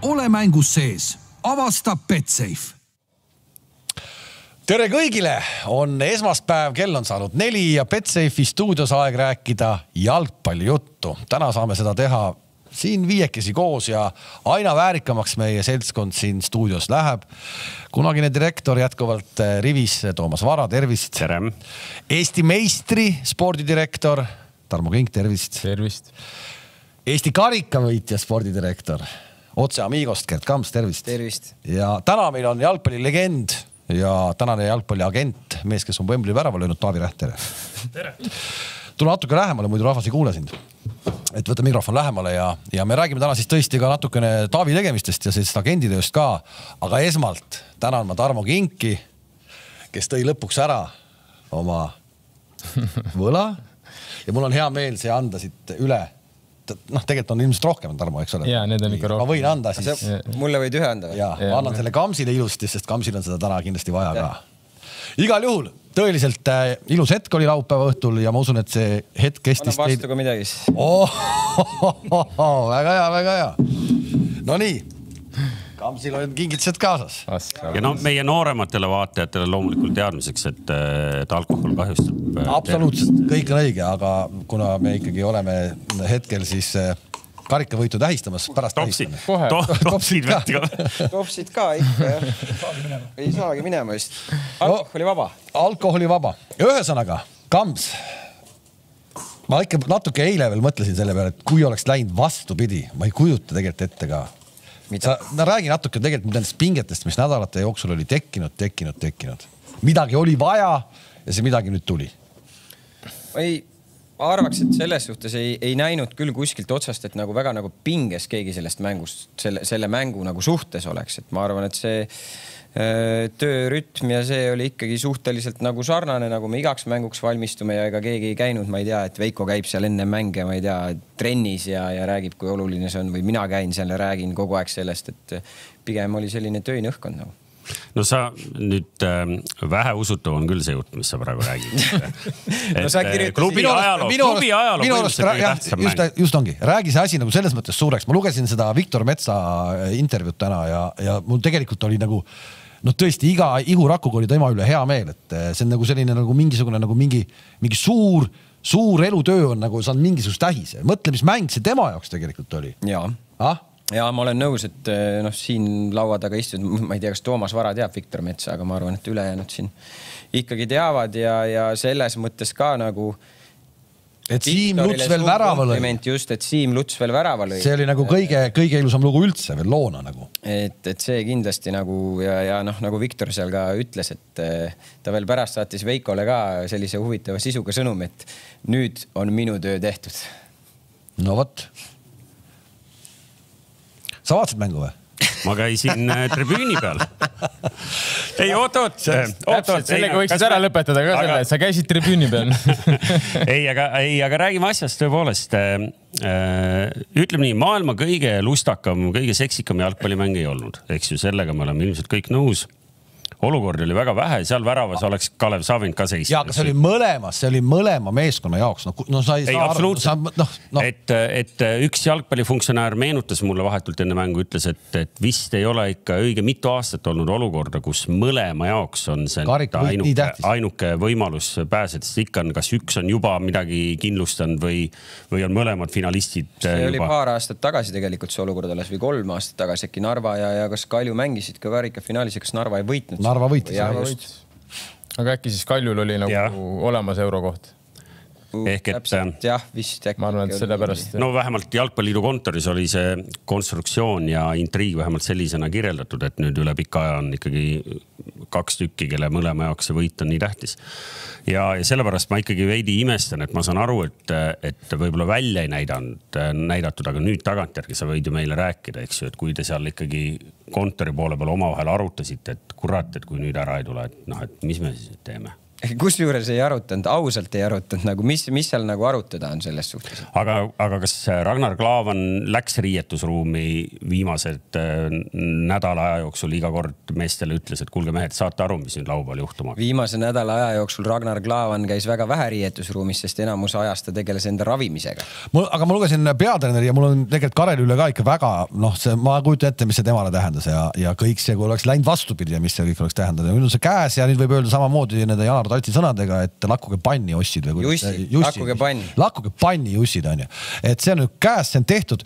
ole mängus sees. Avasta Betsafe. Tere kõigile! On esmaspäev, kell on saanud 4 ja Betsafe'i stuudios aeg rääkida jalgpallijuttu. Täna saame seda teha siin viiekesi koos ja aina väärikamaks meie seltskond siin stuudios läheb. Kunagine direktor jätkuvalt rivis Toomas Vara, tervist. Tere. Eesti meistri spordidirektor Tarmo Kink, tervist. Tervist. Eesti karikavõitja spordidirektor Otse Amigost Gert Kamps, tervist. Tervist. Ja täna meil on jalgpallilegend ja tänane jalgpalliagent, mees, kes on Wembley värava löönud, Taavi Räht, tere. Tere. Tule natuke lähemale, muidu rahvas ei kuule sind. Et võta mikrofon lähemale ja me räägime täna siis tõesti ka natukene Taavi tegemistest ja sellist agenditööst ka. Aga esmalt tänan ma Tarmo Kinki, kes tõi lõpuks ära oma võla ja mul on hea meel see anda siit üle. Tegelikult on ilmselt rohkem, Tarmo, eks ole? Jaa, need on ikka rohkem. Ma võin anda siis. Mulle võid ühe anda? Jaa, ma annan selle Kamsile ilusti, sest Kamsil on seda täna kindlasti vaja ka. Igal juhul, tõeliselt ilus hetk oli laupäeva õhtul ja ma usun, et see hetk kestis... Anna vastu ka midagi. Väga hea, väga hea. No nii, Kamsil on kingitused kaasas. Ja meie noorematele vaatajatele loomulikult teadmiseks, et alkohol kahjustab. Absoluutselt, kõik on õige, aga kuna me ikkagi oleme hetkel siis karikavõitu tähistamas, pärast tähistame. Topsid võtti ka. Topsid ka ikka, jah. Ei saagi minema just. Alkoholi vaba. Alkoholi vaba. Ühesõnaga, Kamps, ma ikka natuke eile veel mõtlesin selle peale, et kui oleks läinud vastupidi, ma ei kujuta tegelikult ette ka. Räägi natuke tegelikult nendest pingetest, mis nädalate jooksul oli tekkinud. Midagi oli vaja ja see midagi nüüd tuli. Ma arvaks, et selles suhtes ei näinud küll kuskilt otsast, et nagu väga nagu pinges keegi sellest mängust, selle mängu nagu suhtes oleks. Et ma arvan, et see töörütm ja see oli ikkagi suhteliselt nagu sarnane, nagu me igaks mänguks valmistume ja ega keegi ei käinud, ma ei tea, et Veiko käib seal enne mänge, ma ei tea, trennis ja räägib, kui oluline see on või mina käin seal ja räägin kogu aeg sellest, et pigem oli selline töine õhkkond nagu. No sa nüüd vähe usutav on küll see jutt, mis sa praegu räägid. Klubi ajaloo just ongi. Räägi see asi nagu selles mõttes suureks. Ma lugesin seda Viktor Metsa intervjuud täna ja mul tegelikult oli nagu tõesti iga ihurakuga oli tema üle hea meel, et see on nagu selline nagu mingisugune nagu mingi suur elutöö on nagu saanud mingisugust tähis. Mõtle, mis mäng see tema jaoks tegelikult oli. Ja ma olen nõus, et siin laua taga istud, ma ei tea, kas Toomas Vara teab Viktor Metsa, aga ma arvan, et ülejäänud siin ikkagi teavad ja selles mõttes ka nagu et Siim Luts veel värava lõi. Just, et Siim Luts veel värava lõi. See oli nagu kõige ilusam lugu üldse veel loona nagu. Et see kindlasti nagu ja nagu Viktor seal ka ütles, et ta veel pärast saatis Veikole ka sellise huvitava sisuga sõnum, et nüüd on minu töö tehtud. No võt. Sa vaatasid mängu või? Ma käisin tribüüni peal. Ei, oot. Sellega võiksid ära lõpetada ka selle, et sa käisid tribüüni peal. Aga räägime asjast tõepoolest. Ütleme nii, maailma kõige lustakam, kõige seksikam jalgpallimäng ei olnud. Eks ju, sellega me oleme ilmselt kõik nõus. Olukord oli väga vähe, seal väravas oleks Kalev Savind ka seist. Ja, aga see oli mõlema meeskonna jaoks. Ei, absoluutselt. Et üks jalgpallifunktsionäär meenutas mulle vahetult enne mängu, ütles, et vist ei ole ikka õige mitu aastat olnud olukorda, kus mõlema jaoks on see ainuke võimalus pääseda. Ikka on, kas üks on juba midagi kindlustanud või on mõlemad finalistid see oli paar aastat tagasi tegelikult see olukord alles või 3 aastat tagasi äkki Narva ja kas Kalju mängisid ka karikafinaalis ja kas Narva ei võitnud? Narva võitis. Aga äkki siis Kaljul oli nagu olemas eurokoht? Ehk et jah, vist äkki. Ma arvan, et selle pärast. No vähemalt Jalgpalliliidu kontoris oli see konstruktsioon ja intriig vähemalt sellisena kirjeldatud, et nüüd üle pika aja on ikkagi 2 tükki, kelle mõlema jaoks see võit on nii tähtis. Ja sellepärast ma ikkagi veidi imestan, et ma saan aru, et võib-olla välja ei näidatud, aga nüüd tagantjärgi sa võid ju meile rääkida, eks ju, et kui te seal ikkagi kontori poole peal omavahel arutasite, et kurat, et kui nüüd ära ei tule, et mis me siis teeme? kusjuures ei arutanud, ausalt ei arutanud, nagu mis seal nagu arutada on selles suhtes. Aga kas Ragnar Klavan läks riietusruumi viimased nädala aja jooksul iga kord meestele ütles, et kuulge mehed, saate aru, mis nüüd laupäeval juhtuma? Viimase nädala aja jooksul Ragnar Klavan käis väga vähe riietusruumis, sest enamus ajast ta tegeles enda ravimisega. Aga ma lugesin peatreeneri ja mul on tegelikult Karel üle ka ikka väga, ma kujutan ette, mis see temale tähendas ja kõik see, kui oleks läinud vastupidi ja mis see kõik oleks tähendada. Nüüd on see käes ja nüüd võib öelda samamoodi nende Janar Talti sõnadega, et lakkuge panni Jussid või Jussi, lakkuge panni. Lakkuge panni Jussid on ju. Et see on nüüd käes, see on tehtud.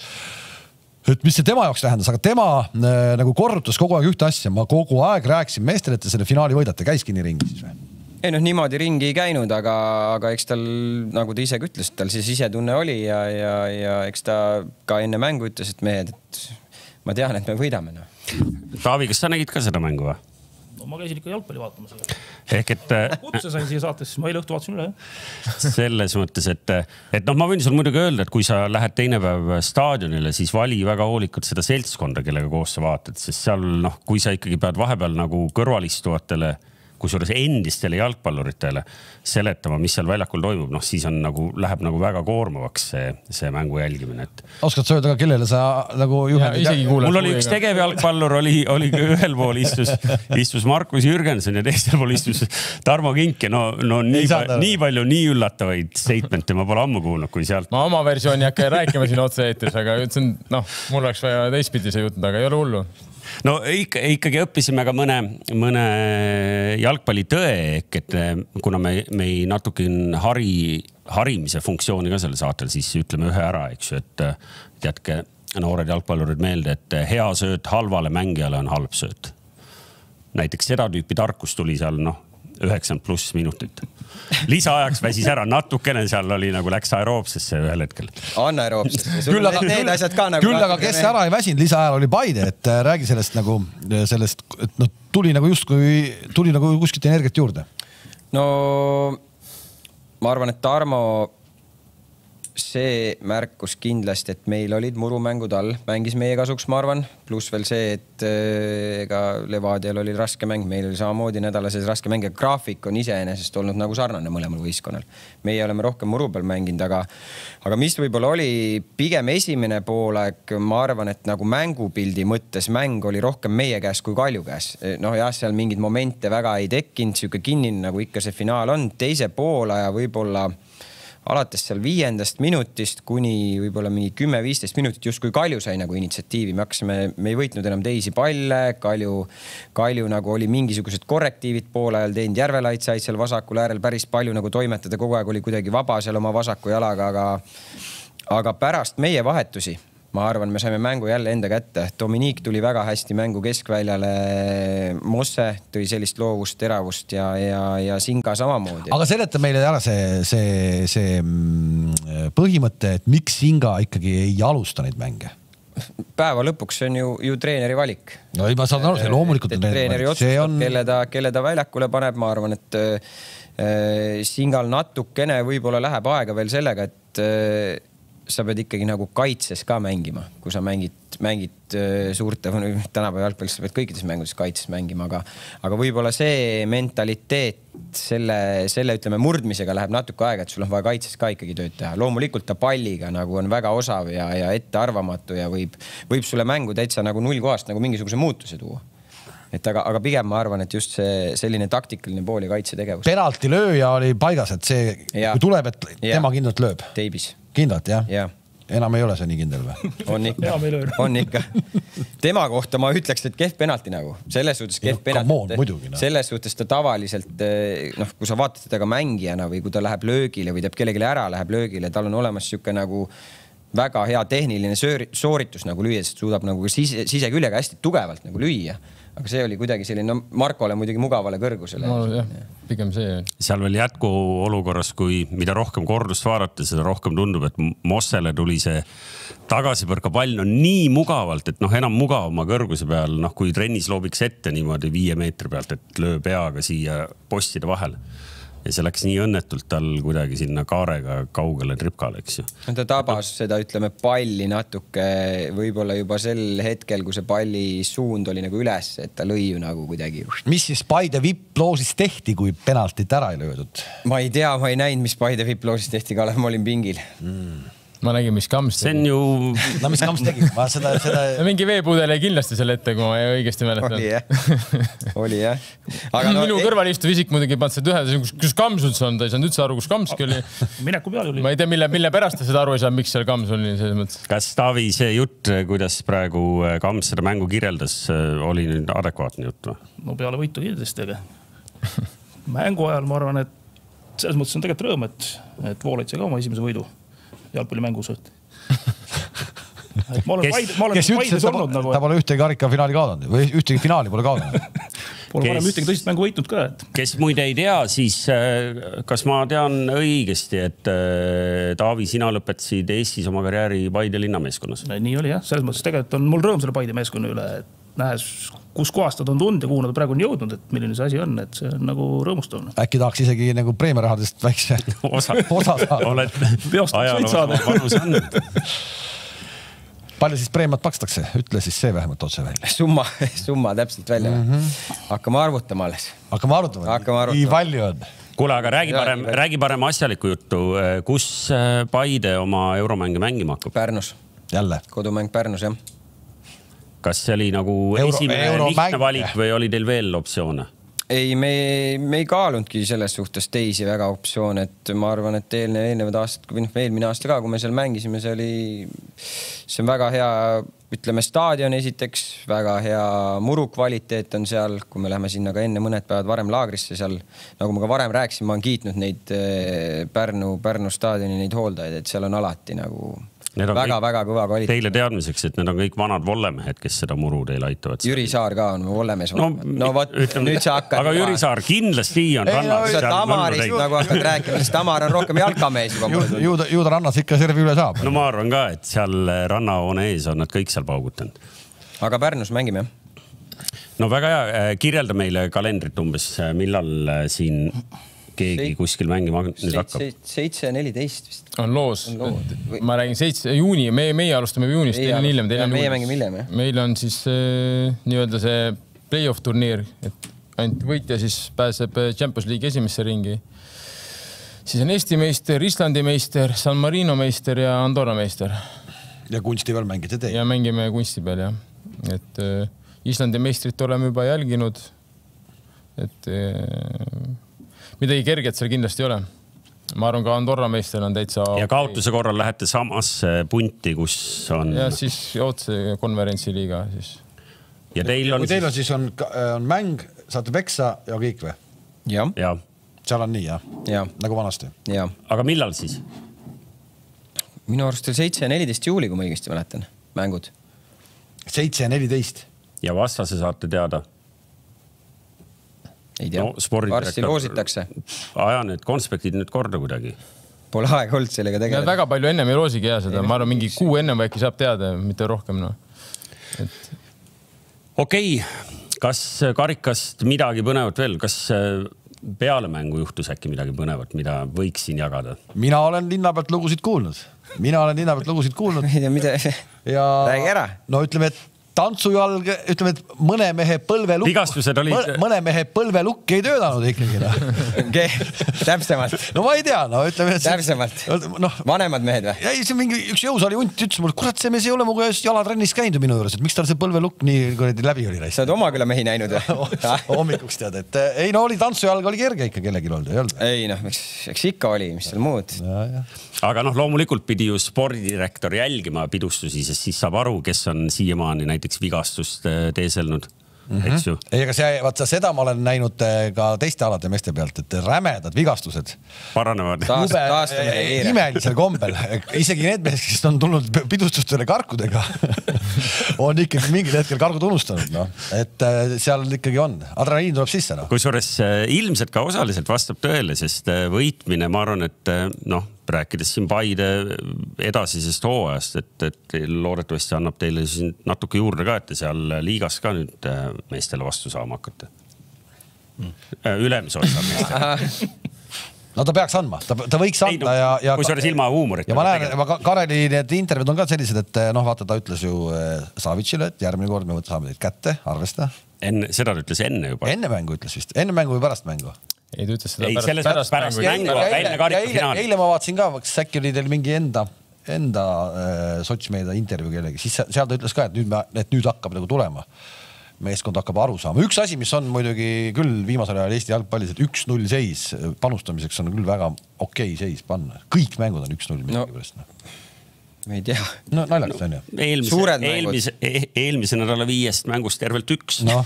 Et mis see tema jaoks tähendas, aga tema nagu korrutas kogu aeg ühte asja. Ma kogu aeg rääkisin meestele, et selle finaali võidate, käiski nii ringi siis või? Ei niimoodi ringi ei käinud, aga eks tal, nagu ta ise ütles, tal see sisetunne oli ja eks ta ka enne mängu ütles, et mehed, et ma tean, et me võidame. No. Taavi, kas sa nägid ka seda mängu või? No, ma käisin ikka jalgpalli vaatamas. Ehk et... Kutse sain siia saates, ma eile õhtu vaatasin üle. Selles mõttes, et ma võin sul muidugi öelda, et kui sa lähed teine päev staadionile, siis vali väga hoolikalt seda seltskonda, kellega koos sa vaatad, sest seal, kui sa ikkagi pead vahepeal nagu kõrvalistuvatele, kusjuures endistele jalgpalluritele seletama, mis seal väljakul toimub, siis on nagu, läheb nagu väga koormavaks see mängu jälgimine. Oskad sa öelda ka, kellele sa nagu juhendid? Mul oli üks tegevjalgpallur, oli ühel pool istus Markus Jürgensen ja teisel pool istus Tarmo Kink ja nii palju nii üllatavaid statemente ma pole ammu kuulnud, kui sealt. Ma oma versiooni hakka rääkima siin otse-eetris, aga ütlesin, mul oleks vaja teistpidi see jutund, aga ei ole hullu. No ikkagi õppisime ka mõne jalgpalli tõe, et kuna me ei natuke harimise funktsiooni ka selle saatel, siis ütleme ühe ära, eks ju, et teadke noored jalgpallurid meelde, et hea sööt halvale mängijale on halb sööt. Näiteks seda tüüpi tarkus tuli seal 90+ minutit. Lisaajaks väsis ära, natukene seal oli nagu läks aeroobsesse ühel hetkel. Anaeroobsesse. Küll aga kes ära ei väsinud, lisaajal oli Paide, et räägi sellest, et tuli nagu kuskilt energiat juurde. No ma arvan, et Tarmo see märkus kindlasti, et meil olid murumängud all, mängis meie kasuks, ma arvan, pluss veel see, et ega Levadial oli raske mäng, meil oli samamoodi nädalases raske mäng ja graafik on iseenesest olnud nagu sarnane mõlemal võistkonnal. Meie oleme rohkem muru peal mänginud, aga mis võib-olla oli pigem esimene poolaeg, ma arvan, et nagu mängupildi mõttes mäng oli rohkem meie käes kui Kalju käes. Jah, seal mingid momente väga ei tekkinud, siuke kinnine nagu ikka see finaal on. Teise poolaja võib-olla alates seal 5. minutist kuni võib-olla mingi 10-15 minutit just kui Kalju sai nagu initsiatiivi. Me ei võitnud enam teisi palle. Kalju nagu oli mingisugused korrektiivid poole ajal teinud. Järvelait said seal vasakul äärel päris palju nagu toimetada. Kogu aeg oli kuidagi vaba seal oma vasaku jalaga, aga pärast meie vahetusi ma arvan, me saime mängu jälle enda kätte. Dominique tuli väga hästi mängu keskväljale. Mosse tõi sellist loovust, teravust ja Singa samamoodi. Aga seleta meile ära see põhimõte, et miks Singa ikkagi ei alusta neid mänge? Päeva lõpuks see on ju treeneri valik. No ei, ma saan aru, see loomulikult on treeneri otsustab, kelle ta väljakule paneb. Ma arvan, et Singal natukene võib-olla läheb aega veel sellega, et sa pead ikkagi nagu kaitses ka mängima, kui sa mängid suurte, tänapäeva jalgpallis sa pead kõikides mängudes kaitses mängima, aga võib-olla see mentaliteet selle ütleme murdmisega läheb natuke aega, et sul on vaja kaitses ka ikkagi tööd teha. Loomulikult ta palliga nagu on väga osav ja ettearvamatu ja võib sulle mängu täitsa nagu 0 kohast nagu mingisuguse muutuse tuua. Aga pigem ma arvan, et just see selline taktikaline pool ja kaitsetegevus. Penalti lööja oli paigas, et see kui tuleb, et tema kindlalt lööb. Teibis. Kindlalt, jah? Ja. Enam ei ole see nii kindel või? On ikka. Tema kohta ma ütleks, et kehv penalti nagu. Selles suhtes kehv penalti. Selles suhtes ta tavaliselt, kui sa vaatad teda ka mängijana või kui ta läheb löögile või teeb kellegile ära, läheb löögile, tal on olemas siuke nagu väga hea tehniline sooritus nagu lüüa, sest suudab nagu siseküljega hästi tugevalt nagu lüüa. Aga see oli kuidagi selline, Markole muidugi mugavale kõrgusele. Pigem see. Seal veel jätku olukorras, kui mida rohkem kordust vaadata, seda rohkem tundub, et Mossele tuli see tagasipõrka pall nii mugavalt, et enam mugavama kõrguse peal, kui trennis loobiks ette niimoodi 5 meetri pealt, et löö peaga siia postide vahel. ja see läks nii õnnetult tal kuidagi sinna kaarega kaugele tripkale, eks ju. Ta tabas seda, ütleme, palli natuke võib-olla juba sel hetkel, kui see palli suund oli nagu üles, et ta lõi ju nagu kuidagi. Mis siis Paide VIP-loosis tehti, kui penaltit ära ei löödud? Ma ei tea, ma ei näinud, mis Paide VIP-loosis tehti, Kalev, ma olin pingil. Ma nägin, mis Kams tegi. See on ju... No mis Kams tegi? Ma seda... Mingi veepudel ei kindlasti selle ette, kui ma õigesti mäletan. Oli jah. Aga minu kõrval istuv isik muidugi pannud seda ühe, kus Kams üldse on, ta ei saanud üldse aru, kus Kamski oli. Mineku peal oli. Ma ei tea, mille pärast ta seda aru ei saa, miks seal Kams oli selles mõttes. Kas Taavi see jutt, kuidas praegu Kams seda mängu kirjeldas, oli nüüd adekvaatne jutt või? No peale võitu kindlasti, aga mängu ajal ma arvan, et selles mõttes on tegelikult rõõm, et Voolaid sai ka oma esimese võidu jalgpallimängus. Ma olen Paides olnud nagu. Ta pole ühtegi karikafinaali kaadanud või ühtegi finaali pole kaadanud. Pole varem ühtegi tõsist mängu võitnud ka. Kes muide ei tea, siis kas ma tean õigesti, et Taavi, sina lõpetasid Eestis oma karjääri Paide linnameeskonnas? Nii oli jah. Selles mõttes tegelikult on mul rõõm selle Paide meeskonna üle, et nähes, kus kohast nad on tund ja kuhu nad praegu on jõudnud, et milline see asi on, et see on nagu rõõmustavne. Äkki tahaks isegi nagu preemiarahadest väikse osa saada. Oled ajaloo panus andnud. Palju siis preemiat makstakse? Ütle siis see vähemalt otse välja. Summa täpselt välja. Hakkame arvutama alles. Hakkame arvutama. Nii palju on. Kuule, aga räägi parem asjaliku juttu. Kus Paide oma euromänge mängima hakkab? Pärnus. Jälle. Kodumäng Pärnus, jah. Kas see oli nagu esimene lihtne valik või oli teil veel optsioone? Ei, me ei kaalunudki selles suhtes teisi väga optsioone, et ma arvan, et eelnevad aastad, eelmine aasta ka, kui me seal mängisime, see on väga hea, ütleme, staadion esiteks, väga hea muru kvaliteet on seal, kui me läheme sinna ka enne mõned päevad varem laagrisse seal, nagu ma ka varem rääkisin, ma olen kiitnud neid Pärnu staadioni, neid hooldajaid, et seal on alati nagu väga kõva kvaliteet. Teile teadmiseks, et need on kõik vanad vollemehed, kes seda muru teile aitavad. Jüri Saar ka on vollemees. No vot, nüüd sa hakkad. Aga Jüri Saar kindlasti on rannas. Tamarist nagu hakkad rääkima, sest Tamar on rohkem jalkamees. Ju ta rannas ikka servi üle saab. No ma arvan ka, et seal rannahoone ees on nad kõik seal paugutanud. Aga Pärnus mängime. No väga hea. Kirjelda meile kalendrit umbes, millal siin keegi kuskil mängima nüüd hakkab. 7.14 vist. On loos. Ma räägin 7. juuni. Meie alustame juunist. Meie mängime hiljem. Meil on siis nii-öelda see play-off turniir, et ainult võitja siis pääseb Champions League esimesse ringi. Siis on Eesti meister, Islandi meister, San Marino meister ja Andorra meister. Ja kunsti peal mängite teie? Ja mängime kunsti peal, jah. Et Islandi meistrit oleme juba jälginud. Et midagi kerget seal kindlasti ei ole. Ma arvan, ka Andorra meister on täitsa... Ja kaotuse korral lähete samasse punti, kus on... Ja siis otse konverentsiliiga siis. Ja teil on... Kui teil on siis on mäng, saate peksa ja kõik või? Jah. Seal on nii, jah? Ja. Nagu vanasti? Ja. Aga millal siis? Minu arust 7.14 juuli, kui ma õigesti mäletan, mängud. 7.14? Ja vastase saate teada? Ei tea, varsti loositakse. Aja need konspektid nüüd korda kuidagi. Pole aeg olnud sellega tegeleda. Väga palju ennem ei loosigi jää seda. Ma arvan, mingi kuu ennem äkki saab teada, mitte rohkem. Okei, kas karikast midagi põnevat veel? Kas peale mängu juhtus äkki midagi põnevat, mida võiks siin jagada? Mina olen linna pealt lugusid kuulnud. Ei tea, mida? Räägi ära. No ütleme, et tantsujalg, ütleme, et mõne mehe põlvelukk ei töödanud ikkagi. Täpsemalt. No ma ei tea, no ütleme, et... Täpsemalt. Vanemad mehed või? Ei, see mingi üks jõusaali hunt ütles mulle, kurat, see mees ei ole muga jalatrennis käinud minu juures, et miks tal see põlvelukk nii läbi oli? Sa oled oma küla mehi näinud või? Hommikuks tead, et ei, no oli tantsujalg, oli kerge ikka kellegi olnud. Ei, noh, eks ikka oli, mis seal muud. Aga noh, loomulikult pidi ju spordidirektor jälgima pidustusi, sest siis saab aru, kes on siiamaani näiteks vigastust teeselnud. Eks ju? Ei, aga seda ma olen näinud ka teiste alade meeste pealt, et rämedad vigastused paranevad. Imelisel kombel. Isegi need mees, kes on tulnud pidustustele karkudega, on ikkagi mingil hetkel kargud unustanud. No. Et seal ikkagi on. Adrenaliin tuleb sisse. No. Kusjuures ilmselt ka osaliselt vastab tõele, sest võitmine, ma arvan, et rääkides siin Paide edasisest hooajast, et loodetavasti annab teile natuke juurde ka, et seal liigas ka nüüd meestele vastu saama hakata. Ülemise osa meestele. no ta peaks andma, ta võiks anda ja kui see ilma huumorita. Ja ma näen, Kareli need intervjuud on ka sellised, et vaata, ta ütles ju Savicile, et järgmine kord me saame teid kätte, arvesta. Seda ta ütles enne juba. Enne mängu ütles vist, enne mängu või pärast mängu? Ei, ta ütles seda pärast mängu. Enne karikafinaali. Eile ma vaatasin ka, äkki oli teil mingi enda sotsmeedia intervjuu kellegi, siis seal ta ütles ka, et nüüd hakkab nagu tulema. Meeskond hakkab aru saama. Üks asi, mis on muidugi küll viimasel ajal Eesti jalgpallis, et 1-0 seis panustamiseks on küll väga okei seis panna. Kõik mängud on 1-0 midagi pärast. Ma ei tea. No naljaks on ju. Eelmise nädala 5 mängust tervelt 1. No.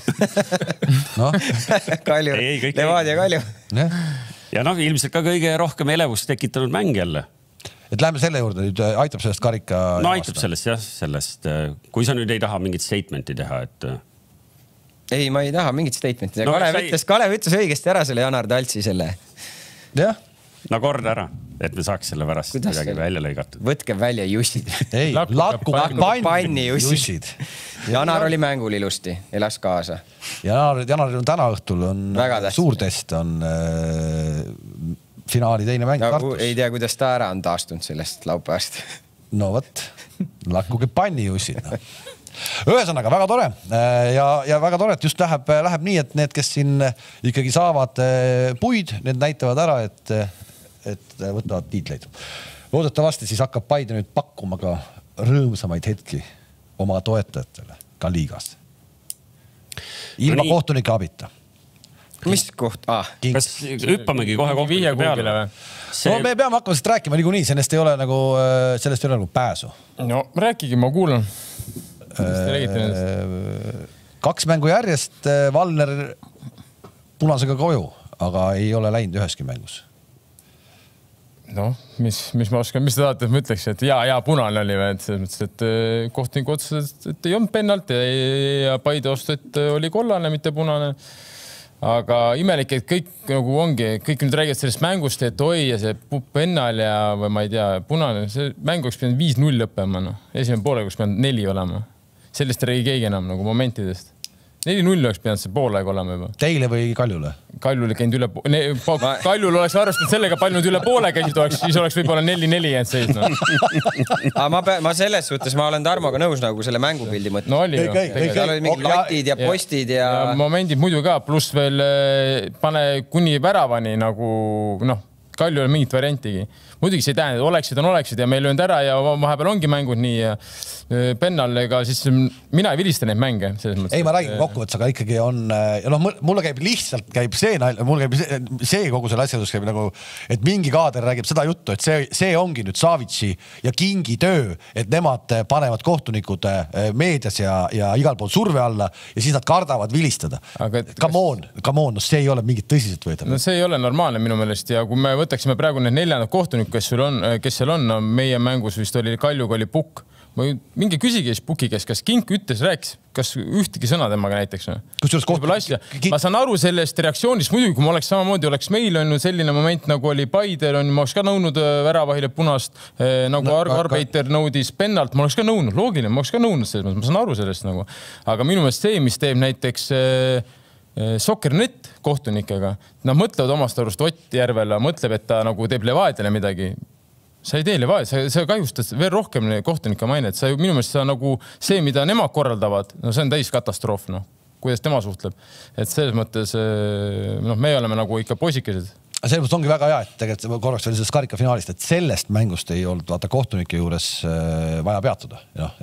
Kalju, Levadia Kalju. Ja ilmselt ka kõige rohkem elevust tekitanud mäng jälle. Et läheme selle juurde, nüüd aitab sellest karika... No aitab sellest, jah, sellest. Kui sa nüüd ei taha mingit statementi teha, et... Ei, ma ei taha mingit statementi teha. Kalev ütles õigesti ära selle Janar Taltsi selle. Jah. No kord ära, et me saaks selle pärast midagi välja lõigatud. Võtke välja jussid. Ei, lakku panni jussid. Janar oli mängul ilusti, elas kaasa. Janar on täna õhtul, suur test on finaali teine mäng Tartus. Ei tea, kuidas ta ära on taastunud sellest laupäevast. No võt, lakkuge panni jussid. Ühesõnaga, väga tore ja väga tore, et just läheb nii, et need, kes siin ikkagi saavad puid, need näitavad ära, et võtavad tiitleid. Loodetavasti siis hakkab Paide nüüd pakkuma ka rõõmsamaid hetki oma toetajatele ka liigas. Ilma kohtunike abita. Mis koht? Kas hüppamegi kohe kohtunike peale? No me peame hakkama sellest rääkima niikuinii, sellest ei ole nagu pääsu. No rääkigi, ma kuulan. 2 mängu järjest Valner punasega koju, aga ei ole läinud üheski mängus. No, mis ma oskan, mis te tahate, et ma ütleks, et ja punane oli või, et selles mõttes, et kohtuniku otsus, et ei olnud pennalt ja Paide ostu, et oli kollane, mitte punane. Aga imelik, et kõik nagu ongi, kõik nüüd räägivad sellest mängust, et oi ja see pennal ja või ma ei tea, punane, see mäng oleks pidanud 5-0 lõppema, no. Esimene poole oleks pidanud 4 olema. Sellest räägi keegi enam nagu momentidest. 4-0 oleks pidanud see poolaeg olema juba. Teile või Kaljule? Kaljule käinud üle poole. Kaljul oleks arvestanud sellega, palju nüüd üle poole käisid, siis oleks võib-olla 4-4 jäänud seis. No. Ma selles suhtes, ma olen Tarmoga nõus nagu selle mängupildi mõttes. No oli ju. Seal oli mingid latid ja postid ja... Momendid muidu ka, pluss veel pane kuni väravani nagu, Kalju on mingit variantigi. Muidugi see tähendab, et oleksid ja meil löönud ära ja vahepeal ongi mängud nii ja pennal, ega siis mina ei vilista neid mänge. Ei, ma räägin kokkuvõttes, aga ikkagi on, mulle käib lihtsalt mulle käib see kogu selle asjadus käib nagu, et mingi kaader räägib seda juttu, et see ongi nüüd Savitsi ja Kingi töö, et nemad panevad kohtunikud meedias ja igal pool surve alla ja siis nad kardavad vilistada. Come on, see ei ole mingit tõsiselt võetud. No see ei ole normaalne minu meelest ja kui me võtaksime praegu need 4 kohtunik, kes seal on, meie mängus vist oli Kaljuga oli Pukk. Mingi küsigi siis Puki kes, kas Kink rääkis, kas ühtegi sõna temaga näiteks. Ma saan aru sellest reaktsioonist, muidugi kui ma oleks samamoodi, oleks meil on selline moment, nagu oli Paidel, ma oleks ka nõudnud väravahile punast, nagu Arbeiter nõudis pennalt, ma oleks ka nõudnud, loogiline, ma oleks ka nõudnud selles, ma saan aru sellest nagu. Aga minu meelest see, mis teeb näiteks Soccernet kohtunikega, nad mõtlevad omast arust Ott Järvela, mõtleb, et ta nagu teeb Levadiale midagi. Sa ei tee Levadia, sa kahjustad veel rohkem kohtunike mainet. Minu meelest sa nagu see, mida nemad korraldavad, see on täis katastroof, kuidas tema suhtleb. Et selles mõttes me oleme nagu ikka poisikesed. Selles mõttes ongi väga hea, et tegelikult korraks veel sellest karikafinaalist, et sellest mängust ei olnud kohtunike juures vaja peatuda.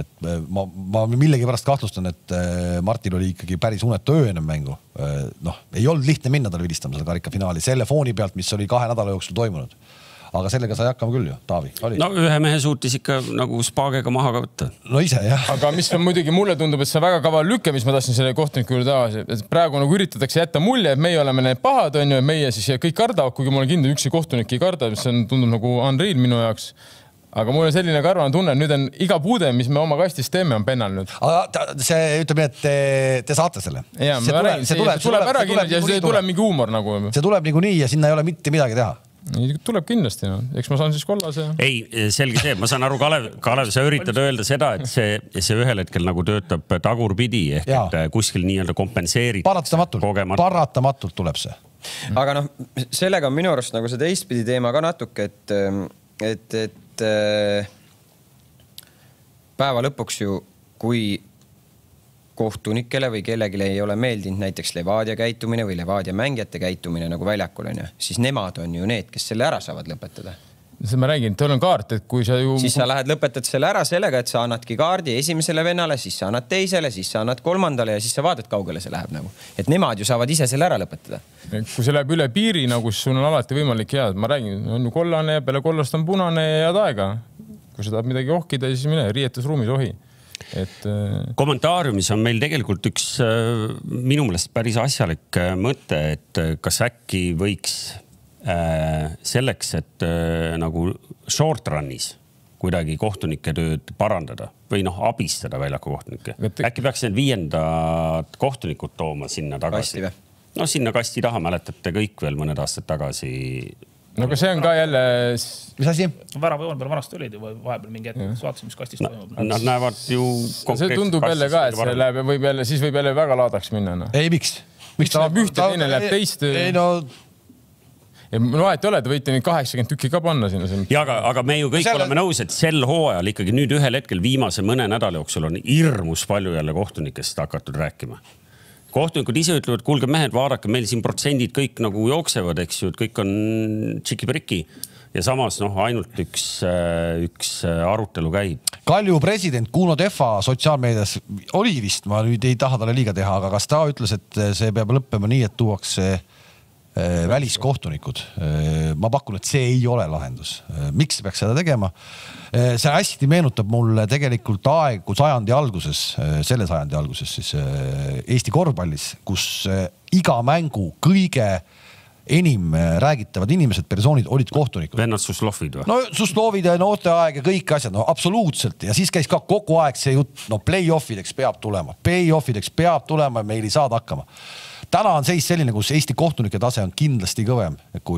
Ma millegi pärast kahtlustan, et Martin oli ikkagi päris unetu öö enne mängu. Ei olnud lihtne minna tal vilistama seda karikafinaali selle fooni pealt, mis oli 2 nädala jooksul toimunud. Aga sellega sai hakkama küll ju, Taavi. No ühe mehe suutis ikka nagu spaagega maha ka võtta. No ise, jah. Aga mis on muidugi, mulle tundub, et see on väga kaval lükke, mis ma tahtsin selle kohtuniku juurde tagasi. Praegu nagu üritatakse jätta mulje, et meie oleme need pahad, on ju, meie siis kõik kardavad, kuigi ma olen kindel üksi kohtunik ei karda, mis on tundub nagu unreal minu jaoks. Aga mul on selline karvane tunne, nüüd on iga puude, mis me oma kastis teeme, on pennal nüüd. Aga see ütleb nii, et te saate selle. Ja, see tuleb ära kindlasti ja see tuleb mingi huumor nagu. See tuleb nagu nii ja sinna ei ole mitte midagi teha. Tuleb kindlasti, eks ma saan siis kollase. Ei, selge see, ma saan aru, Kalev, sa üritad öelda seda, et see ühel hetkel nagu töötab tagurpidi ehk et kuskil nii-öelda kompenseerid. Paratamatult tuleb see. aga noh, sellega on minu arust nagu see teistpidi teema ka natuke, et päeva lõpuks ju, kui kohtunikele või kellelegi ei ole meeldinud näiteks Levadia käitumine või Levadia mängijate käitumine nagu väljakul on ju, siis nemad on ju need, kes selle ära saavad lõpetada. See ma räägin, teil on kaart, et kui sa ju... Siis sa lähed lõpetad selle ära sellega, et sa annadki kaardi esimesele vennale, siis sa annad teisele, siis sa annad kolmandale ja siis sa vaatad, kaugele see läheb nagu. Et nemad ju saavad ise selle ära lõpetada. Kui see läheb üle piiri, nagu sul on alati võimalik head. Ma räägin, on ju kollane ja peale kollast on punane ja head aega. Kui sa tahad midagi ohkida, siis mine riietusruumis ohi. Kommentaariumis on meil tegelikult üks minu meelest päris asjalik mõte, et kas äkki võiks selleks, et nagu short run'is kuidagi kohtunike tööd parandada või abistada väljaku kohtunikke. Äkki peaks need 5. kohtunikud tooma sinna tagasi? Sinna kasti taha, mäletate kõik veel mõned aastad tagasi. No aga see on ka jälle... Mis asi? Väravajoon peal vanasti olid ju vahepeal mingi hetk, vaatasin, mis kastis toimub. Nad näevad ju... See tundub jälle ka, et see läheb, siis võib jälle väga laadaks minna. Ei, miks? Miks läheb ühte, teine läheb teist? Ei, no... Ja vahet ei ole, te võite neid 80 tükki ka panna sinna. Ja, aga me ju kõik oleme nõus, et sel hooajal ikkagi nüüd ühel hetkel viimase mõne nädala jooksul on hirmus palju jälle kohtunikest hakatud rääkima. Kohtunikud ise ütlevad, kuulge mehed, vaadake, meil siin protsendid kõik nagu jooksevad, eks ju, et kõik on tšiki-priki. Ja samas ainult üks arutelu käib. Kalju president Kuno Tehva sotsiaalmeedias oli vist, ma nüüd ei taha talle liiga teha, aga kas ta ütles, et see peab lõppema nii, et tuuakse väliskohtunikud. Ma pakun, et see ei ole lahendus. Miks peaks seda tegema? See hästi meenutab mulle tegelikult aegu sajandi alguses, selle sajandi alguses siis Eesti korvpallis, kus iga mängu kõige enim räägitavad inimesed, persoonid olid kohtunikud. Vennad Suslovid või? No Suslovid ja noorteaeg ja kõik asjad, absoluutselt. Ja siis käis ka kogu aeg see jutt, play-offideks peab tulema. Play-offideks peab tulema ja meil ei saada hakkama. Täna on seis selline, kus Eesti kohtunike tase on kindlasti kõvem,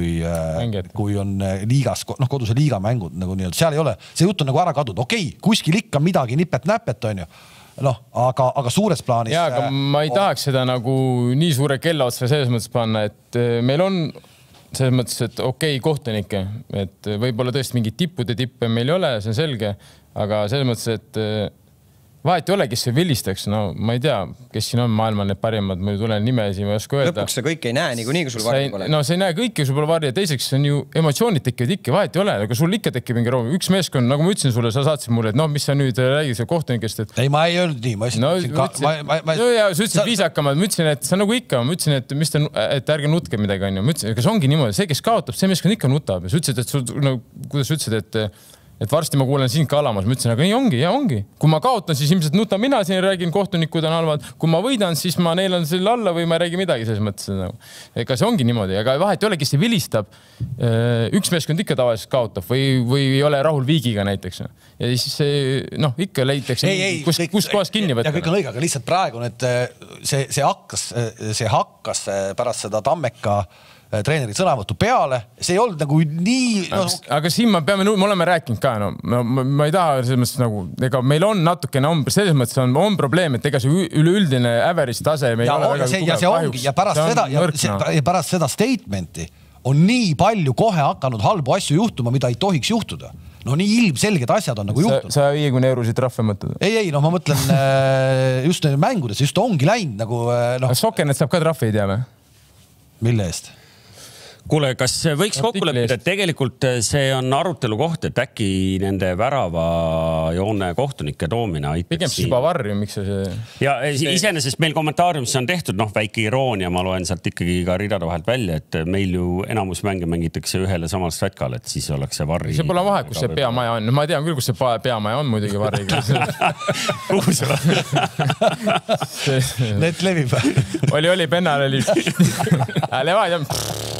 kui on liigas, koduse liiga mängud nagu nii, seal ei ole, see jutt on nagu ära kadunud. Okei, kuskil ikka midagi nipet-näpet on ju. Aga suures plaanis... Jaa, aga ma ei tahaks seda nagu nii suure kella otsa selles mõttes panna, et meil on selles mõttes, et okei, kohtunikke, et võib-olla tõesti mingid tippude tippe meil ei ole, see on selge, aga selles mõttes, et vahet ei ole, kes see vilistaks, ma ei tea, kes siin on maailmal need parimad, ma ei tule nimesi, ma ei oska öelda. Lõpuks sa kõik ei näe niikuinii, kui sul varri pole. No sa ei näe kõike, kui sul pole varri ja teiseks on ju emotsioonid tekivad ikka, vahet ei ole, aga sul ikka tekib mingi room. Üks meeskond, nagu ma ütlesin sulle, sa saatsid mulle, et mis sa nüüd räägid see kohtunikest, et... Ei, ma ei öelnud nii, ma ütlesin viisakamad, ma ütlesin, et see on nagu ikka, ma ütlesin, et ärge nutke midagi, on ju. Ma ütlesin, kas ongi niimoodi, see, kes kaotab, see meeskond ikka nutab. Ja sa ütlesid, et sul, kuidas ütlesid, et varsti ma kuulen sind ka alamas. Ma ütlesin, aga nii ongi, ja ongi. Kui ma kaotan, siis ilmselt nutan mina siin ja räägin, kohtunikud on halvad. Kui ma võidan, siis ma neelan selle alla või ma ei räägi midagi selles mõttes. Ega see ongi niimoodi, aga vahet ei ole, kes see vilistab. Üks meeskond ikka tavaliselt kaotab või ei ole rahul viigiga näiteks. Ja siis ikka leitakse, kus kohas kinni võtta. Ja kõik on õige, aga lihtsalt praegu see hakkas pärast seda Tammeka treeneri sõnavõttu peale, see ei olnud nagu nii... Aga siin me oleme rääkinud ka, ma ei taha selles mõttes nagu, ega meil on natukene, selles mõttes on probleem, et ega see üleüldine average tase meil ole väga tugev. Ja pärast seda statementi on nii palju kohe hakanud halbu asju juhtuma, mida ei tohiks juhtuda. No nii ilmselged asjad on nagu juhtunud. 150 eurosid trahve mõtled? Ei, ma mõtlen just mängudes, just ongi läinud nagu... Sokenet saab ka trahvi, ei tea või? Mille eest? Kuule, kas võiks kokku leppida, et tegelikult see on arutelu koht, et äkki nende väravajoone kohtunike toomine aitab pigem siis juba varju, miks see... Ja iseenesest meil kommentaariumis on tehtud, väike iroonia, ma loen sealt ikkagi ka ridade vahelt välja, et meil ju enamus mänge mängitakse ühele samal svetkal, et siis oleks see varri... See pole vahe, kus see peamaja on. Ma tean küll, kus see peamaja on muidugi varriga. Net levib. Oli, pennal oli. Levad ja...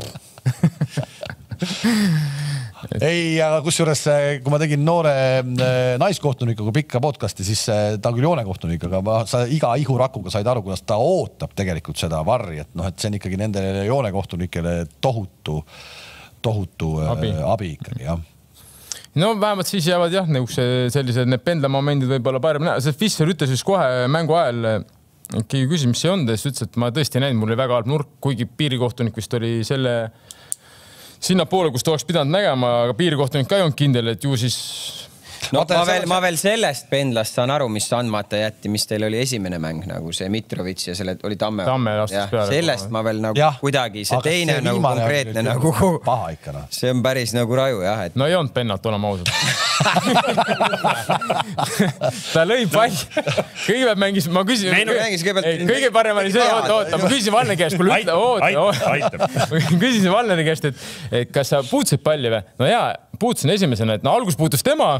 Ei, aga kusjuures, kui ma tegin noore naiskohtunikuga pikka podcasti, siis ta on küll joonekohtunik, aga sa iga ihurakuga said aru, kuidas ta ootab tegelikult seda varri, et see on ikkagi nendele joonekohtunikele tohutu abi ikkagi, jah. No vähemalt siis jäävad sellised need pendlamomendid võib-olla parem näha. See Fischer ütles siis kohe mängu ajal, keegi küsis, mis see on, ta ütles, et ma tõesti näinud, mul oli väga halb nurk, kuigi piirikohtunik vist oli selle sinna poole, kus ta oleks pidanud nägema, aga piirikohtunik ka ei olnud kindel, et ju siis... No, ma veel sellest pendlast saan aru, mis andmata jätti, mis teil oli esimene mäng, nagu see Mitrovic ja selle oli Tamme astus peale. Sellest ma veel nagu kuidagi, see teine see nagu konkreetne nagu paha ikka. No. See on päris nagu raju, jah. Et... No ei olnud pennalt, olema ausalt. Ta lõi palli. Kõigepealt mängis, ma küsin... Kõige parem oli see, oota, ma küsisin Valne käest, kuule ütle, oota. Küsisin Valneri käest, et kas sa puutusid palli või? No jaa, puutusin esimesena, et no algus puutus tema.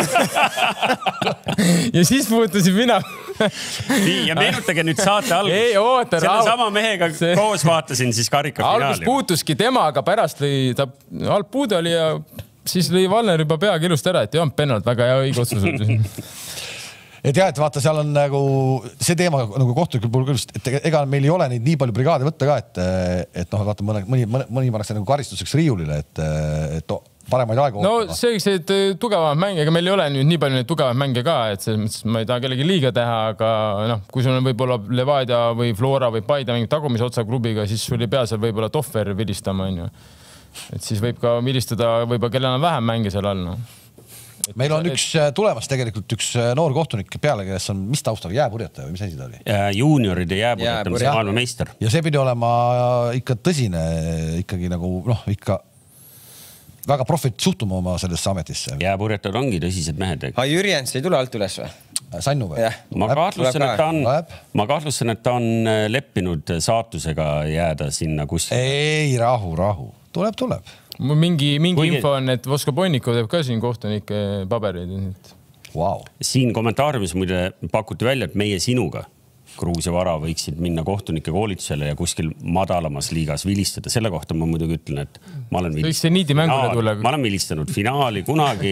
Ja siis puutusin mina. Nii, ja meenutage nüüd saate algus. Selle sama mehega koos vaatasin siis karika finaali. Algus puutuski tema, aga pärast lõi ta halb puude oli ja siis lõi Valner juba peagi ilust ära, et ei olnud pennalt väga hea õige otsus. Et jah, et vaata, seal on nagu see teema nagu kohtulikul puhul küll, et ega meil ei ole neid nii palju brigaade võtta ka, et noh, vaata mõni pannakse nagu karistuseks riiulile, et paremaid aegu no sellised tugevad mänge, ega meil ei ole nüüd nii palju neid tugevad mänge ka, et selles mõttes ma ei taha kellegi liiga teha, aga noh, kui sul on võib-olla Levadia või Flora või Paide mängib tagumise otsa klubiga, siis sul ei pea seal võib-olla Tohver vilistama, on ju. Et siis võib ka vilistada võib-olla kellel on vähem mänge seal all. No. Meil on üks tulemas tegelikult üks noor kohtunik peale, kes on mis taustaga jääpurjataja või mis asi ta oli? Juunioride jääpurjatamise maailmameister. Ja see pidi olema ikka tõsine ikkagi nagu noh, ikka väga profit suhtuma oma sellesse ametisse. Jääpurjatajad ongi tõsised mehed. Jürjens ei tule alt üles või? Sannu või? Ma kahtlustan, et ta on leppinud saatusega jääda sinna kus. Ei, rahu. Tuleb. Mingi info on, et Voska Bonnikov teeb ka siin kohtunike pabereid. Wow. Siin kommentaariumis muide pakuti välja, et meie sinuga Gruusia Vara võiksid minna kohtunike koolitusele ja kuskil madalamas liigas vilistada. Selle kohta ma muidugi ütlen, et ma olen vilistanud finaali kunagi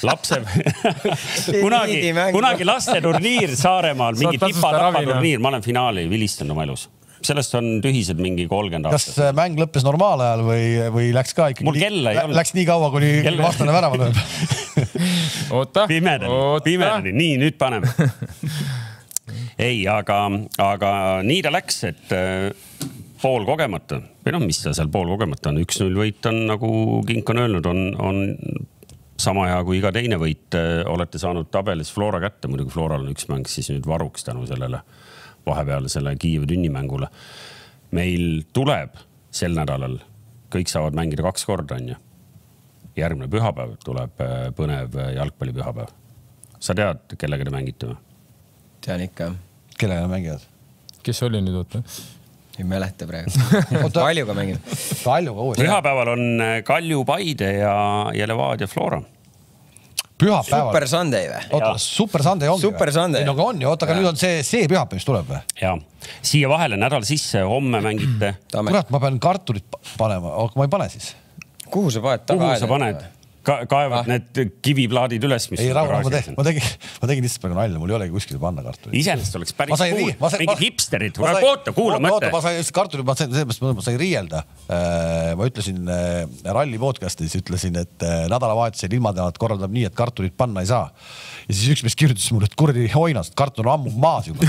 kunagi lasteturniir Saaremaal, mingi tipa-tapa-turniir, ma olen finaali vilistanud oma elus. Sellest on tühised mingi 30 aastat. Kas mäng lõppes normaalajal või läks ka ikkagi? Mul kella ei olnud. Läks nii kaua, kuni vastane värava lööb. Oota. Pimedani. Nii, nüüd paneme. Ei, aga nii ta läks, et pool kogemata. Või noh, mis ta seal pool kogemata on? 1-0 võit on, nagu Kink on öelnud, on sama hea kui iga teine võit. Olete saanud tabelis Flora kätte. Muidugi Floral on üks mäng, siis nüüd varuks tänu sellele vahepeal selle Kiievi tünnimängule. Meil tuleb sel nädalal, kõik saavad mängida 2 korda, on ju. Järgmine pühapäev tuleb põnev jalgpallipühapäev. Sa tead, kellega te mängite või? Tean ikka. Kellega mängivad? Kes oli nüüd, oota? Ei mäleta praegu. Kaljuga mängib. Pühapäeval on Kalju Paide ja Levadia Flora. Pühapäeval. Super Sunday või? Oota, Super Sunday ongi. Super Sunday. No on ju, oota, aga nüüd on see pühapäev, mis tuleb või? Jaa. Siia vahele nädal sisse, homme mängite. Kurat, ma pean kartulit panema, aga ma ei pane siis. Kuhu sa paned? Kaevad need kiviplaadid üles, mis... Ei, rahu, ma tegin lihtsalt praegu nalja, mul ei olegi kuskil panna kartulit. Iseenesest oleks päris cool. Mingid hipsterid. Kuula mõtte. Ma sain kartulit, ma sain riielda. Ma ütlesin Ralli podcastis, ütlesin, et nädalavahetusel ilmateavad korraldab nii, et kartulit panna ei saa. Ja siis üks mees kirjutas mulle, et kurdi hoinast, kartul on ammu maas juba.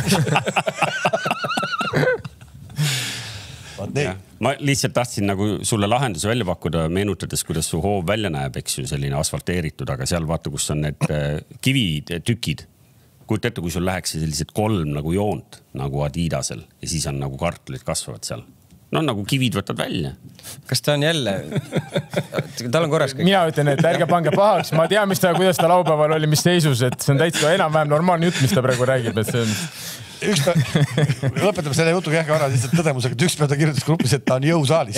Ma lihtsalt tahtsin nagu sulle lahenduse välja pakkuda, meenutades, kuidas su hoov välja näeb, eks ju, selline asfalteeritud, aga seal vaata, kus on need kivitükid. Kuid ette, kui sul läheks sellised 3 nagu joont, nagu Adidasel, ja siis on nagu kartulid kasvavad seal. No nagu kivid võtad välja. Kas ta on jälle? Tal on korras kõik. Mina ütlen, et ärge pange pahaks. Ma tean, kuidas ta laupäeval oli, mis seisus, et see on täitsa enam-vähem normaalne jutt, mis ta praegu räägib, et see on... Lõpetame selle jutuga jah ära lihtsalt tõdemusega, et üks päev ta kirjutas grupis, et ta on jõusaalis.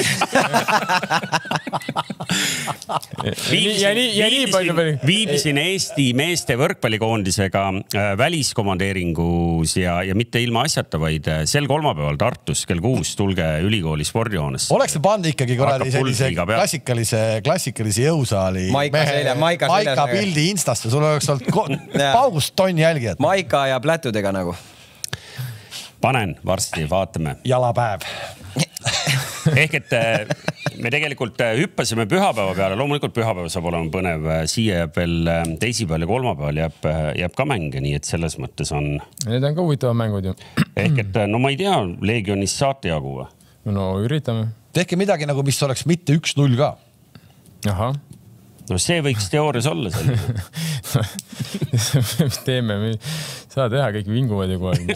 Viibisin Eesti meeste võrkpallikoondisega väliskomandeeringus ja mitte ilma asjata, vaid sel kolmapäeval Tartus kell 6 tulge ülikooli spordihoonest. Oleks see pandi ikkagi korrali sellise klassikalise jõusaali Maika pildi instasse, sul oleks olnud paugust tonni jälgijad. Maika ja plätudega nagu. Panen varsti, vaatame. Jalapäev. Ehk et me tegelikult hüppasime pühapäeva peale, loomulikult pühapäev saab olema põnev, siia jääb veel teisipäeval ja kolmapäeval jääb ka mänge, nii et selles mõttes on. Need on ka huvitavad mängud ju. Ehk et no ma ei tea, Legionist saate jagu või? No üritame. Tehke midagi nagu, mis oleks mitte 1-0 ka. Aha. No see võiks teoorias olla selline. Mis teeme? Saa teha, kõik vinguvad ju kohe.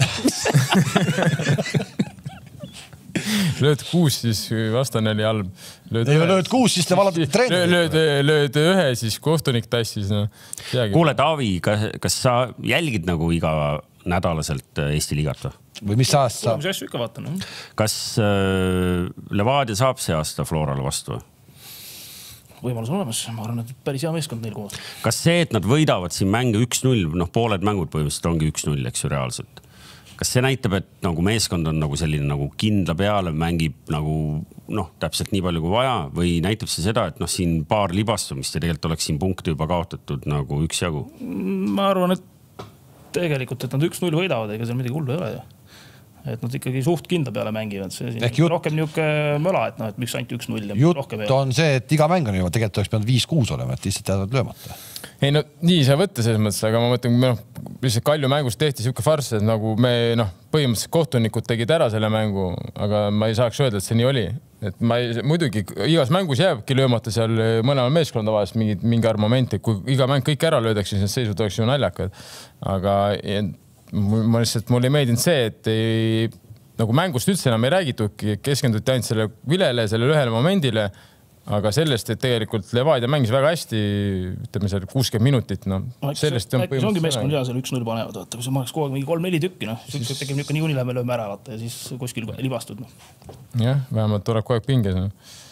Lööd 6, siis vastane oli halb. Lööd 6, siis te valate treeni. Lööd 1, siis kohtunik tassis. No. Kuule, Taavi, kas sa jälgid nagu iga nädalaselt Eesti liigat või? Või mis ajast sa? Mis asju ikka vaatan. Kas Levadia saab see aasta Florale vastu või? Võimalus on olemas. Ma arvan, et päris hea meeskond neil koos. Kas see, et nad võidavad siin mänge 1-0, noh pooled mängud põhimõtteliselt ongi 1-0, eks ju reaalselt. Kas see näitab, et nagu meeskond on nagu selline nagu kindla peale, mängib nagu noh, täpselt nii palju kui vaja või näitab see seda, et noh, siin paar libastumist ja tegelikult oleks siin punkti juba kaotatud nagu üksjagu? Ma arvan, et tegelikult, et nad 1-0 võidavad, ega seal midagi hullu ei ole ju. Et nad ikkagi suht kindla peale mängivad. Rohkem niuke möla, et noh, et miks ainult 1-0. Jutt on see, et iga mäng on juba, tegelikult oleks pidanud 5-6 olema, et lihtsalt jäävad löömata. Ei no nii sa võtta selles mõttes, aga ma mõtlen, lihtsalt Kalju mängus tehti siuke farss, et nagu me põhimõtteliselt kohtunikud tegid ära selle mängu, aga ma ei saaks öelda, et see nii oli. Et muidugi igas mängus jääbki löömata seal mõlema meeskonda vahest mingi arv momenti, kui iga mäng kõik ära löödaks, siis need seisud oleks ju naljakad. Aga mulle ei meeldinud see, et nagu mängust üldse enam ei räägitud, keskenduti ainult selle vilele, selle ühele momendile, aga sellest, et tegelikult Levadia mängis väga hästi, ütleme seal 60 minutit, no sellest on põhimõtteliselt. See ongi meeskond hea, seal 1-0 panevad, vaata, kui see mahaks kogu aeg mingi 3-4 tükki, siis tekib niisugune niikuinii lähme lööme ära, vaata, ja siis kuskil libastud. Jah, vähemalt tuleb kogu aeg pinges.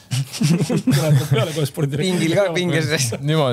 Pingil ka pinges.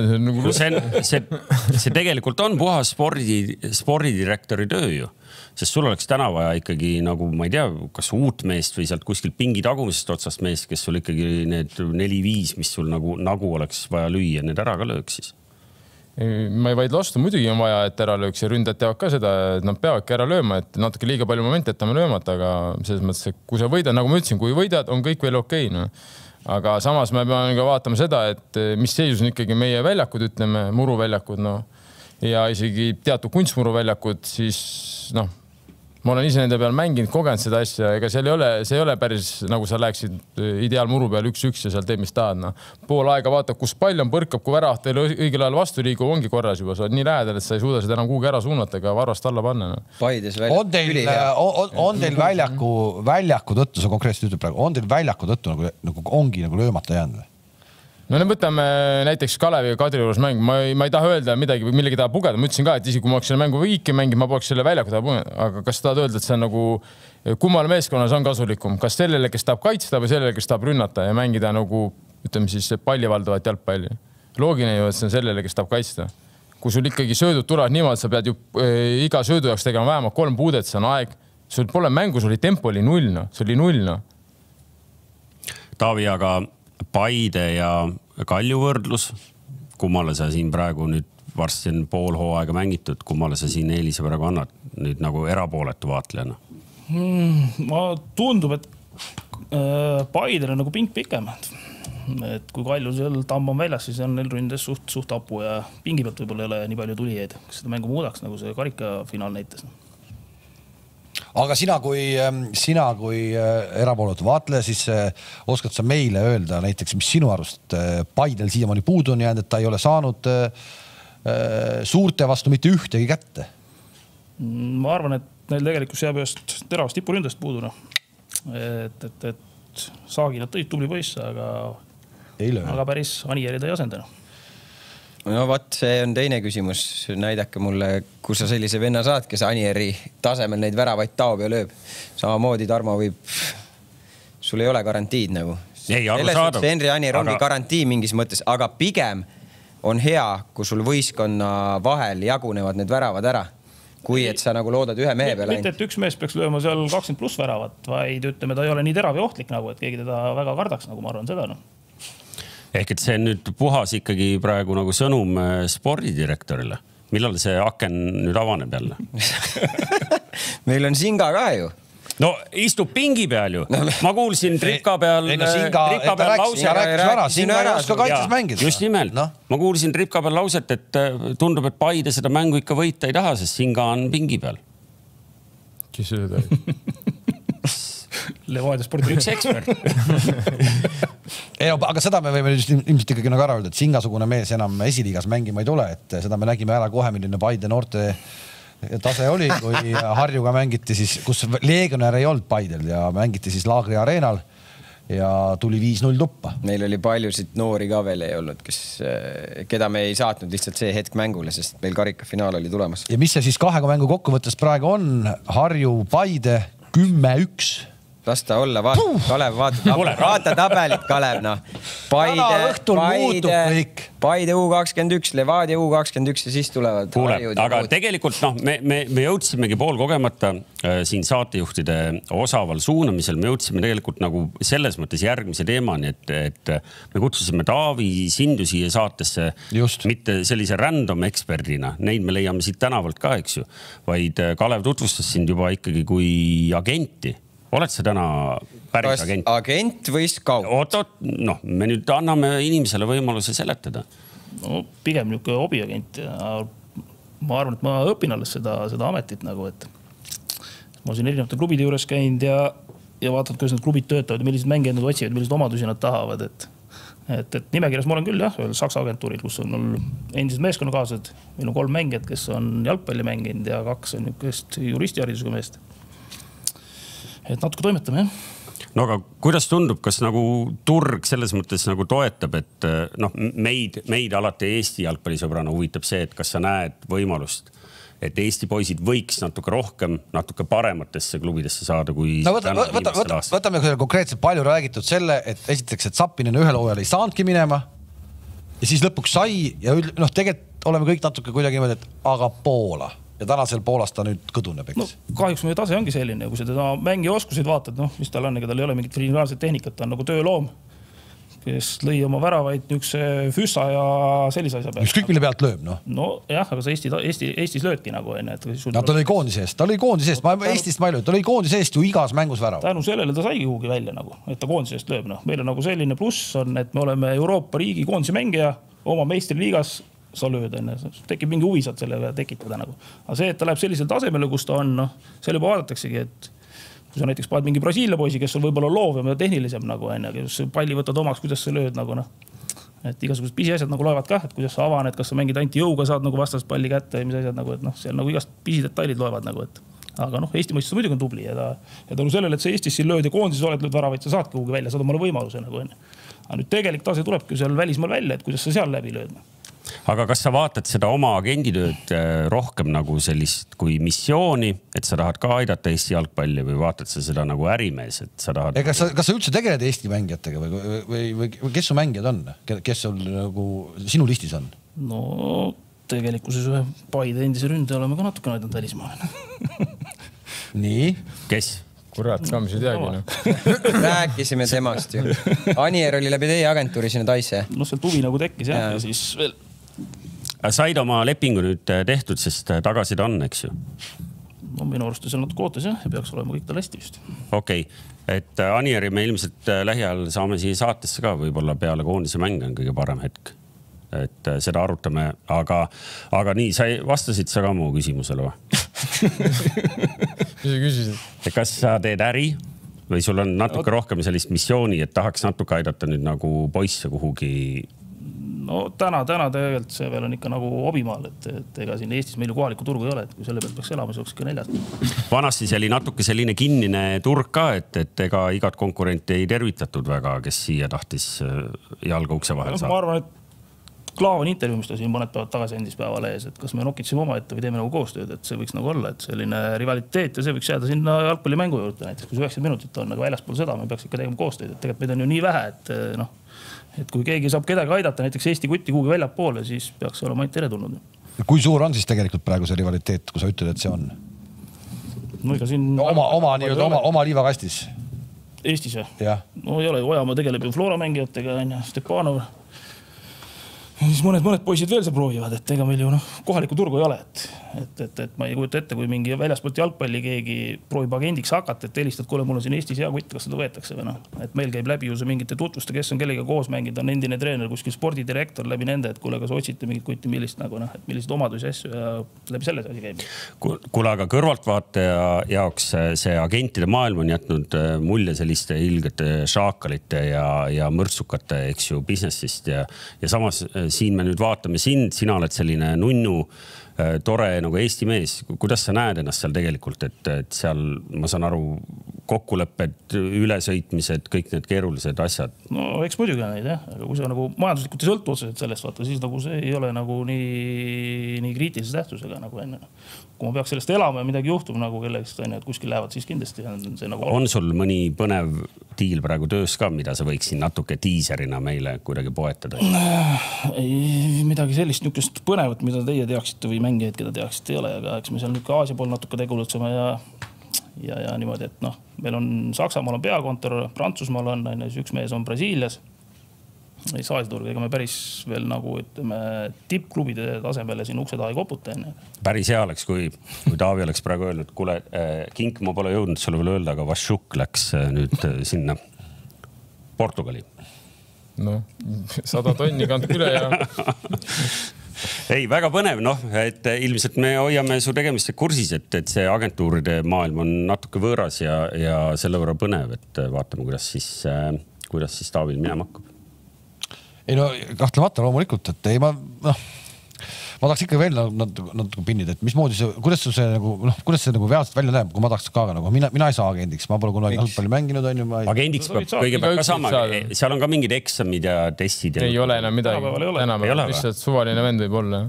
See tegelikult on puhas spordidirektori töö ju. Sest sul oleks täna vaja ikkagi nagu, ma ei tea, kas uut meest või sealt kuskil pingi tagumisest otsast meest, kes sul ikkagi need 4-5, mis sul nagu oleks vaja lüüa, need ära ka lööks siis. Ma ei vaid vastu, muidugi on vaja, et ära lööks ja ründajad teavad ka seda, et nad peavadki ära lööma, et natuke liiga palju momente jätame löömata, aga selles mõttes, et kui sa võidad, nagu ma ütlesin, kui võidad, on kõik veel okei. No. Aga samas me peame ka vaatama seda, et mis seisus on ikkagi meie väljakud, ütleme, muruväljakud, no. Ja isegi teatud kunstmuruväljakud, siis noh, ma olen ise nende peal mänginud, kogenud seda asja, ega see ei ole päris nagu sa läheksid ideaalmuru peal 1-1 ja seal teed, mis tahad. No. Pool aega vaatab, kus pall on, põrkab, kui väraht teile õigel ajal vastu liigub, ongi korras juba. Sa oled nii lähedal, et sa ei suuda seda enam kuhugi ära suunata ega varvast alla panna. No. Paides on teil väljaku tõttu, sa konkreetselt ütleb praegu, on teil väljaku tõttu nagu ongi nagu löömata jäänud? No me võtame näiteks Kalevi ja Kadriorus mäng. Ma ei taha öelda midagi või millegi taha pugeda. Ma ütlesin ka, et isegi kui ma oleks selle mängu viiki mängib, ma poleks selle väljaku taha pugeda. Aga kas tahad öelda, et see on nagu kummal meeskonnas on kasulikum? Kas sellele, kes tahab kaitsta või sellele, kes tahab rünnata ja mängida nagu, ütleme siis, pallivaldavat jalgpalli? Loogine ju, et see on sellele, kes tahab kaitsta. Kui sul ikkagi söödud tulevad niimoodi, sa pead ju iga söödu jaoks tegema vähemalt 3 puudet, see on aeg. Sul pole mängus, oli tempo oli 0. See oli 0. Taavi, aga Paide ja Kalju võrdlus, kummale sa siin praegu nüüd varsti on pool hooaega mängitud, kummale sa siin eelise praegu annad nüüd nagu erapooletu vaatlejana? Ma tundub, et Paidel on nagu pink pikem. Et kui Kalju seal tamm on väljas, siis on neil ründes suht apu ja pingi pealt võib-olla ei ole nii palju tulijaid. Kas seda mängu muudaks, nagu see karikafinaal näitas? Aga sina kui erapooletu vaatleja, siis oskad sa meile öelda näiteks, mis sinu arust Paidel siiamaani puudu on jäänud, et ta ei ole saanud suurte vastu mitte ühtegi kätte? Ma arvan, et neil tegelikult jääb just teravast tipuründest puudu. Et Saagi nad tõid tubli poisse, aga päris Anieri ta ei asendanud. No vaat, see on teine küsimus. Näidake mulle, kus sa sellise venna saad, kes Anieri tasemel neid väravaid taob ja lööb. Samamoodi Tarmo võib... Sul ei ole garantiid nagu. Henri Anier ongi garantii mingis mõttes, aga pigem on hea, kui sul võistkonna vahel jagunevad need väravad ära. Kui et sa nagu loodad ühe mehe peale. Mitte, et üks mees peaks lööma seal 20+ väravat, vaid ütleme, ta ei ole nii terav ja ohtlik nagu, et keegi teda väga kardaks, nagu ma arvan seda. No. Ehk et see on nüüd puhas ikkagi praegu nagu sõnum spordidirektorile. Millal see aken nüüd avaneb jälle? Meil on Singa ka ju. no istub pingi peal ju. Ma kuulsin tripka peal lause. Singa ei oska kaitses mängida. Just nimelt. Ma kuulsin tripka peal lauset, et tundub, et Paide seda mängu ikka võita ei taha, sest Singa on pingi peal. Kes seda oli? Levadia spordi üks ekspert. Aga seda me võime ilmselt ikkagi nagu ära öelda, et Singasugune mees enam esiliigas mängima ei tule, et seda me nägime ära kohe, milline Paide noorte tase oli, kui Harjuga mängiti siis, kus Leegionär ei olnud Paidel ja mängiti siis Laagri areenal ja tuli 5-0 tuppa. Meil oli paljusid noori ka veel ei olnud, keda me ei saatnud lihtsalt see hetk mängule, sest meil karikafinaal oli tulemas. Ja mis see siis 2 mängu kokkuvõttes praegu on? Harju Paide 10-1. Las ta olla, Kalev, vaata tabelit, Kalev, noh. Paide U21, Levadia U21 ja siis tulevad. Aga tegelikult me jõudsimegi pool kogemata siin saatejuhtide osaval suunamisel, me jõudsime tegelikult nagu selles mõttes järgmise teemani, et me kutsusime Taavi Sindu siia saatesse mitte sellise random eksperdina, neid me leiame siit tänavalt ka, eks ju, vaid Kalev tutvustas sind juba ikkagi kui agenti. Oled sa täna päris agent? Agent või skaut? Me nüüd anname inimesele võimaluse seletada. No, pigem niisugune hobiagent. Ma arvan, et ma õpin alles seda ametit nagu, et ma siin erinevate klubide juures käinud ja vaatad, kuidas need klubid töötavad, millised mängijad nad otsivad, millised omadusi nad tahavad. Et nimekirjas ma olen küll jah, Saksa agentuuril, kus on mul endised meeskonnakaaslased. Meil on 3 mängijad, kes on jalgpalli mänginud ja 2 on niisugust juristiharidusega meest. Et natuke toimetame, jah. No aga kuidas tundub, kas nagu turg selles mõttes nagu toetab, et meid alati Eesti jalgpallisõbrana huvitab see, et kas sa näed võimalust, et Eesti poisid võiks natuke rohkem, natuke parematesse klubidesse saada, kui võtame konkreetselt palju räägitud selle, et esiteks, et Zappinen ühel hooajal ei saanudki minema ja siis lõpuks sai ja tegelikult oleme kõik natuke kuidagi mõelda, et aga Poola. Ja tänasel Poolast ta nüüd kõduneb, eks? Kahjuks meie tase ongi selline, kui sa teda mängi oskusid vaatad, mis tal on, ega tal ei ole mingit filigraalset tehnikat, ta on nagu tööloom, kes lõi oma väravaid niisuguse füssa ja sellise asja peal. Ükskõik mille pealt lööb, noh? No jah, aga see Eestis löödki nagu enne. Ta lõi koondise eest, Eestist ma ei lööd, ta lõi koondise eest ju igas mängus värav. Tänu sellele ta saigi kuhugi välja nagu, et ta koondise eest lööb. Meil on nagu selline pluss on, et me oleme Euroopa riigi koondise mängija oma meistriliigas sa lööd, tekib mingi huvi saad selle tekitada nagu. Aga see, et ta läheb sellisel tasemele, kus ta on, selle juba vaadataksegi, et kui sa näiteks paned mingi Brasiilia poisi, kes on võib-olla loov ja tehnilisem nagu enne, kes palli võtad omaks, kuidas sa lööd nagu et igasugused pisiasjad nagu loevad ka, et kuidas sa avaned, kas sa mängid ainult jõuga saad nagu vastast palli kätte ja mis asjad nagu, et seal nagu igast pisidetailid loevad nagu, et aga Eesti mõistes muidugi on tubli ja tänu sellele, et sa Eestis siin lööd ja koondises oled lööd väravaid, sa saadki kuhugi välja, saad omale võimaluse nagu enne. Aga nüüd tegelik tase tulebki seal välismaal välja, et kuidas sa seal läbi lööd. Aga kas sa vaatad seda oma agenditööd rohkem nagu sellist kui missiooni, et sa tahad ka aidata Eesti jalgpalli või vaatad sa seda nagu ärimees, et sa tahad... Kas sa üldse tegeled Eesti mängijatega või kes su mängijad on? Kes sul nagu sinu listis on? No tegelikkuses ühe Paide endise ründe oleme ka natuke aidanud välismaale. Nii? Kes? Kurat, ka mis ei teagi. Rääkisime temast ju. Anier oli läbi teie agentuuri sinna Taisse. No seal tuvi nagu tekkis ja siis veel. Said oma lepingu nüüd tehtud, sest tagasi ta on, eks ju? No minu arust seal natuke ootas ja peaks olema kõik tal hästi vist. Okei, et Anieri me ilmselt lähiajal saame siia saatesse ka, võib-olla peale koondise mäng on kõige parem hetk. Et seda arutame, aga nii, sa vastasid sa ka mu küsimusele või? Mis sa küsisid? Kas sa teed äri või sul on natuke rohkem sellist missiooni, et tahaks natuke aidata nüüd nagu poisse kuhugi? No täna tegelikult see veel on ikka nagu obimaal, et ega siin Eestis meil ju kohalikku turgu ei ole, et kui selle pealt peaks elama, see oleks ikka 4. Vanasti see oli natuke selline kinnine turg ka, et ega igat konkurenti ei tervitatud väga, kes siia tahtis jalga ukse vahel saada. Ma arvan, et Klaav on intervjuu, mis ta siin mõned päevad tagasi endis päeval ees, et kas me nokitsime oma ette või teeme nagu koostööd, et see võiks nagu olla, et selline rivaliteet ja see võiks jääda sinna jalgpallimängu juurde näiteks, kui 90 minutit on nagu väljaspool seda, me peaks ikka tegema koostööd, et tegelikult meid on ju nii vähe, et kui keegi saab kedagi aidata, näiteks Eesti kutti kuhugi välja poole, siis peaks olema ainult teretulnud. Kui suur on siis tegelikult praegu see rivaliteet, kui sa ütled, et see on? No ega siin... Oma liivakastis? Eestis või? Jah. No ei ole, Ojamaa tegeleb ju Flora mängijatega, Stepanov. siis mõned poisid veel see proovivad, et ega meil ju kohalikku turgu ei ole, et ma ei kujuta ette, kui mingi väljaspoolt jalgpalli keegi proovib agendiks hakata, et helistad, kuule, mul on siin Eestis hea kutt, kas seda võetakse või et meil käib läbi ju see mingite tutvuste, kes on kellega koos mängida, on endine treener, kuskil spordidirektor läbi nende, et kuule, kas otsite mingit kutti, millist et milliseid omadusi asju ja läbi selle asi käib. Kuule, aga kõrvaltvaataja jaoks see agentide maailm on jätnud mulje selliste ilgete šaakalite ja mõrtsukate, eks ju, businessist ja samas siin me nüüd vaatame sind, sina oled selline nunnu, tore nagu Eesti mees. Kuidas sa näed ennast seal tegelikult, et seal, ma saan aru, kokkulepped, ülesõitmised, kõik need keerulised asjad? No eks muidugi on neid, jah. Aga kui sa nagu majanduslikult ei sõltu otseselt sellest, vaata, siis nagu see ei ole nagu nii kriitilise tähtsusega nagu enne. Kui ma peaks sellest elama ja midagi juhtub nagu kellegist, et kuskil lähevad, siis kindlasti on see nagu... On sul mõni põnev diil praegu töös ka, mida sa võiksin natuke tiiserina meile kuidagi poetada? Ei, midagi sellist niukest põnevat, mida teie teaksite või mängijaid, keda teaksite ei ole, aga eks me seal niuke Aasia pool natuke tegulutseme ja niimoodi, et meil on Saksamaal on peakontor, Prantsusmaal on, üks mees on Brasiilias. Ei saasiturg, ega me päris veel nagu ütleme tippklubide tasemele siin ukse taha ei koputa enne. Päris hea oleks, kui Taavi oleks praegu öelnud, kuule, Kink, ma pole jõudnud sulle veel öelda, aga Vašuk läks nüüd sinna Portugali. No, 100 tonni kandku üle ja... Ei, väga põnev, et ilmselt me hoiame su tegemist kursis, et see agentuuride maailm on natuke võõras ja selle võrra põnev, et vaatame, kuidas siis Taavil minema hakkab. Ei no, kahtlemata loomulikult, et ei ma tahaks ikka veel natuke pinnida, et mismoodi see, kuidas see nagu veaalselt välja näeb, kui ma tahaks ka nagu, mina ei saa agendiks, ma pole kunagi jalgpalli mänginud, on ju. Agendiks peab kõigepealt ka saama, seal on ka mingid eksamid ja testid. Ei ole enam midagi, enam lihtsalt suvaline vend võib olla.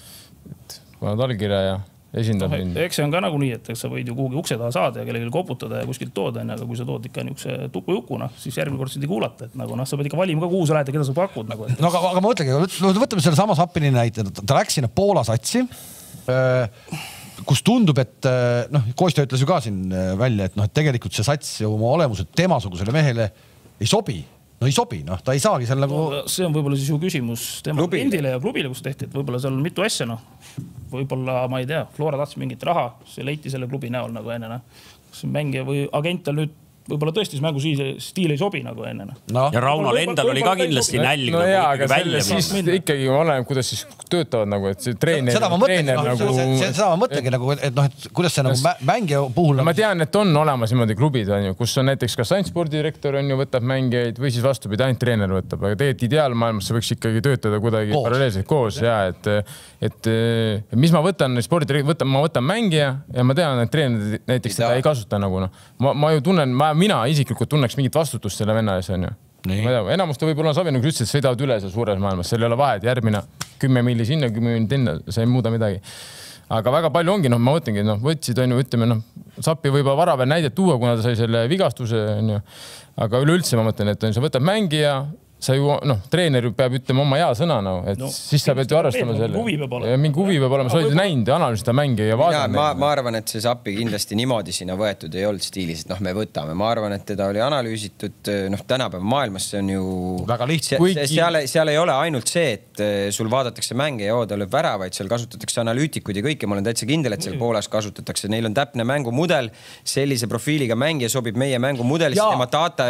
Paned allkirja ja esindab mind. Eks see on ka nagu nii, et sa võid ju kuhugi ukse taha saada ja kellelegi koputada ja kuskilt tooda, aga kui sa tood ikka niukse tuku-jukuna, siis järgmine kord sind ei kuulata, et nagu sa pead ikka valima ka, kuhu sa lähed ja keda sa pakud. Nagu, et... No aga ma mõtlegi, võtame selle sama Sapini näite, ta läks sinna Poola satsi, kus tundub, et Koistja ütles ju ka siin välja, et tegelikult see sats ja oma olemused temasugusele mehele ei sobi. No ei sobi, ta ei saagi seal nagu... See on võib-olla siis ju küsimus tema endile ja klubile, kus tehti, et võib-olla seal on mitu asja, võib-olla, ma ei tea, Flora tahtis mingit raha, see leiti selle klubi näol nagu enne. Kas mängija või agent on nüüd võib-olla tõesti mängu stiil ei sobi nagu enne. Ja Raunal endal oli ka kindlasti nälg. No jaa, aga siis ikkagi oleneb, kuidas siis töötavad nagu, et see treener... Seda ma mõtlengi nagu, et kuidas see nagu mängija puhul... Ma tean, et on olemas niimoodi klubid, kus on näiteks kas ainult spordidirektor on ju, võtab mängijaid või siis vastupidi, ainult treener võtab. Aga tegelikult ideaalmaailmas see võiks ikkagi töötada kuidagi paralleelselt koos. Et mis ma võtan spordidirektor, ma võtan mängija ja ma tean, et treener näiteks seda ei kasuta nagu. Ma ju tunnen, mina isiklikult tunneks mingit vastutust selle venna ees, on ju. Enamuste võib-olla Savi nagu ütles, et sõidavad üle seal suures maailmas, seal ei ole vahet, järgmine 10 milli sinna, 10 milli tinna, see ei muuda midagi. Aga väga palju ongi, ma mõtlengi, võtsid, on ju, ütleme, Sappi võib vara veel näidet tuua, kuna ta sai selle vigastuse, on ju. Aga üleüldse ma mõtlen, et sa võtab mängija, sa ju, treener peab ütlema oma hea sõna, et siis sa pead ju arvestama selle. Mingi huvi peab olema, sa oled näinud ja analüüsida mänge ja vaadata. Ma arvan, et see Sappi kindlasti niimoodi sinna võetud ei olnud stiilis, et me võtame. Ma arvan, et teda oli analüüsitud, tänapäeva maailmas see on ju... Väga lihtsalt. Seal ei ole ainult see, et sul vaadatakse mänge ja ta lööb väravaid, seal kasutatakse analüütikud ja kõike. Ma olen täitsa kindel, et seal Poolas kasutatakse. Neil on täpne mängumudel, sellise profiiliga mängija sobib meie mängumudelist, tema data...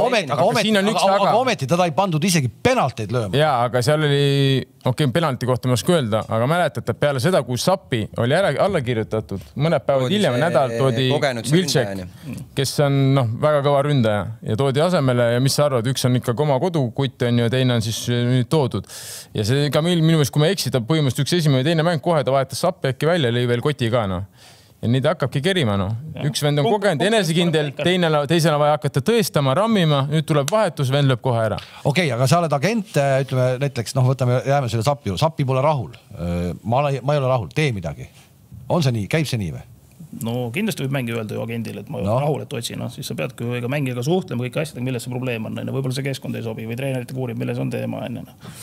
Aga ometi teda ei pandud isegi penalteid lööma. Jaa, aga seal oli, penalti kohta ma oska öelda, aga mäletad, et peale seda, kui Sappi oli alla kirjutatud, mõned päevad hiljem nädal toodi Vilček, kes on väga kõva ründaja ja toodi asemele ja mis sa arvad, üks on ikka oma kodukutt on ju ja teine on siis nüüd toodud. Ja see ka minu meelest, kui me eksida põhimõtteliselt üks esimene teine mäng kohe, ta vahetas Sappi äkki välja, lõi veel koti ka. Ja nii ta hakkabki kerima. Üks vend on kogenud, enesekindel, teisena vaja hakata tõestama, rammima, nüüd tuleb vahetus, vend lööb kohe ära. Okei, aga sa oled agent, ütleme näiteks, jääme selle Sappi. Sappi pole rahul. Ma ei ole rahul, tee midagi. On see nii, käib see nii või? No kindlasti võib mängija öelda ju agendile, et ma ei ole rahul, et otsi. Siis sa peadki mängijaga suhtlema kõik asjadega, milles see probleem on. Võib-olla see keskkond ei sobi või treenerite kuurib, milles on teema.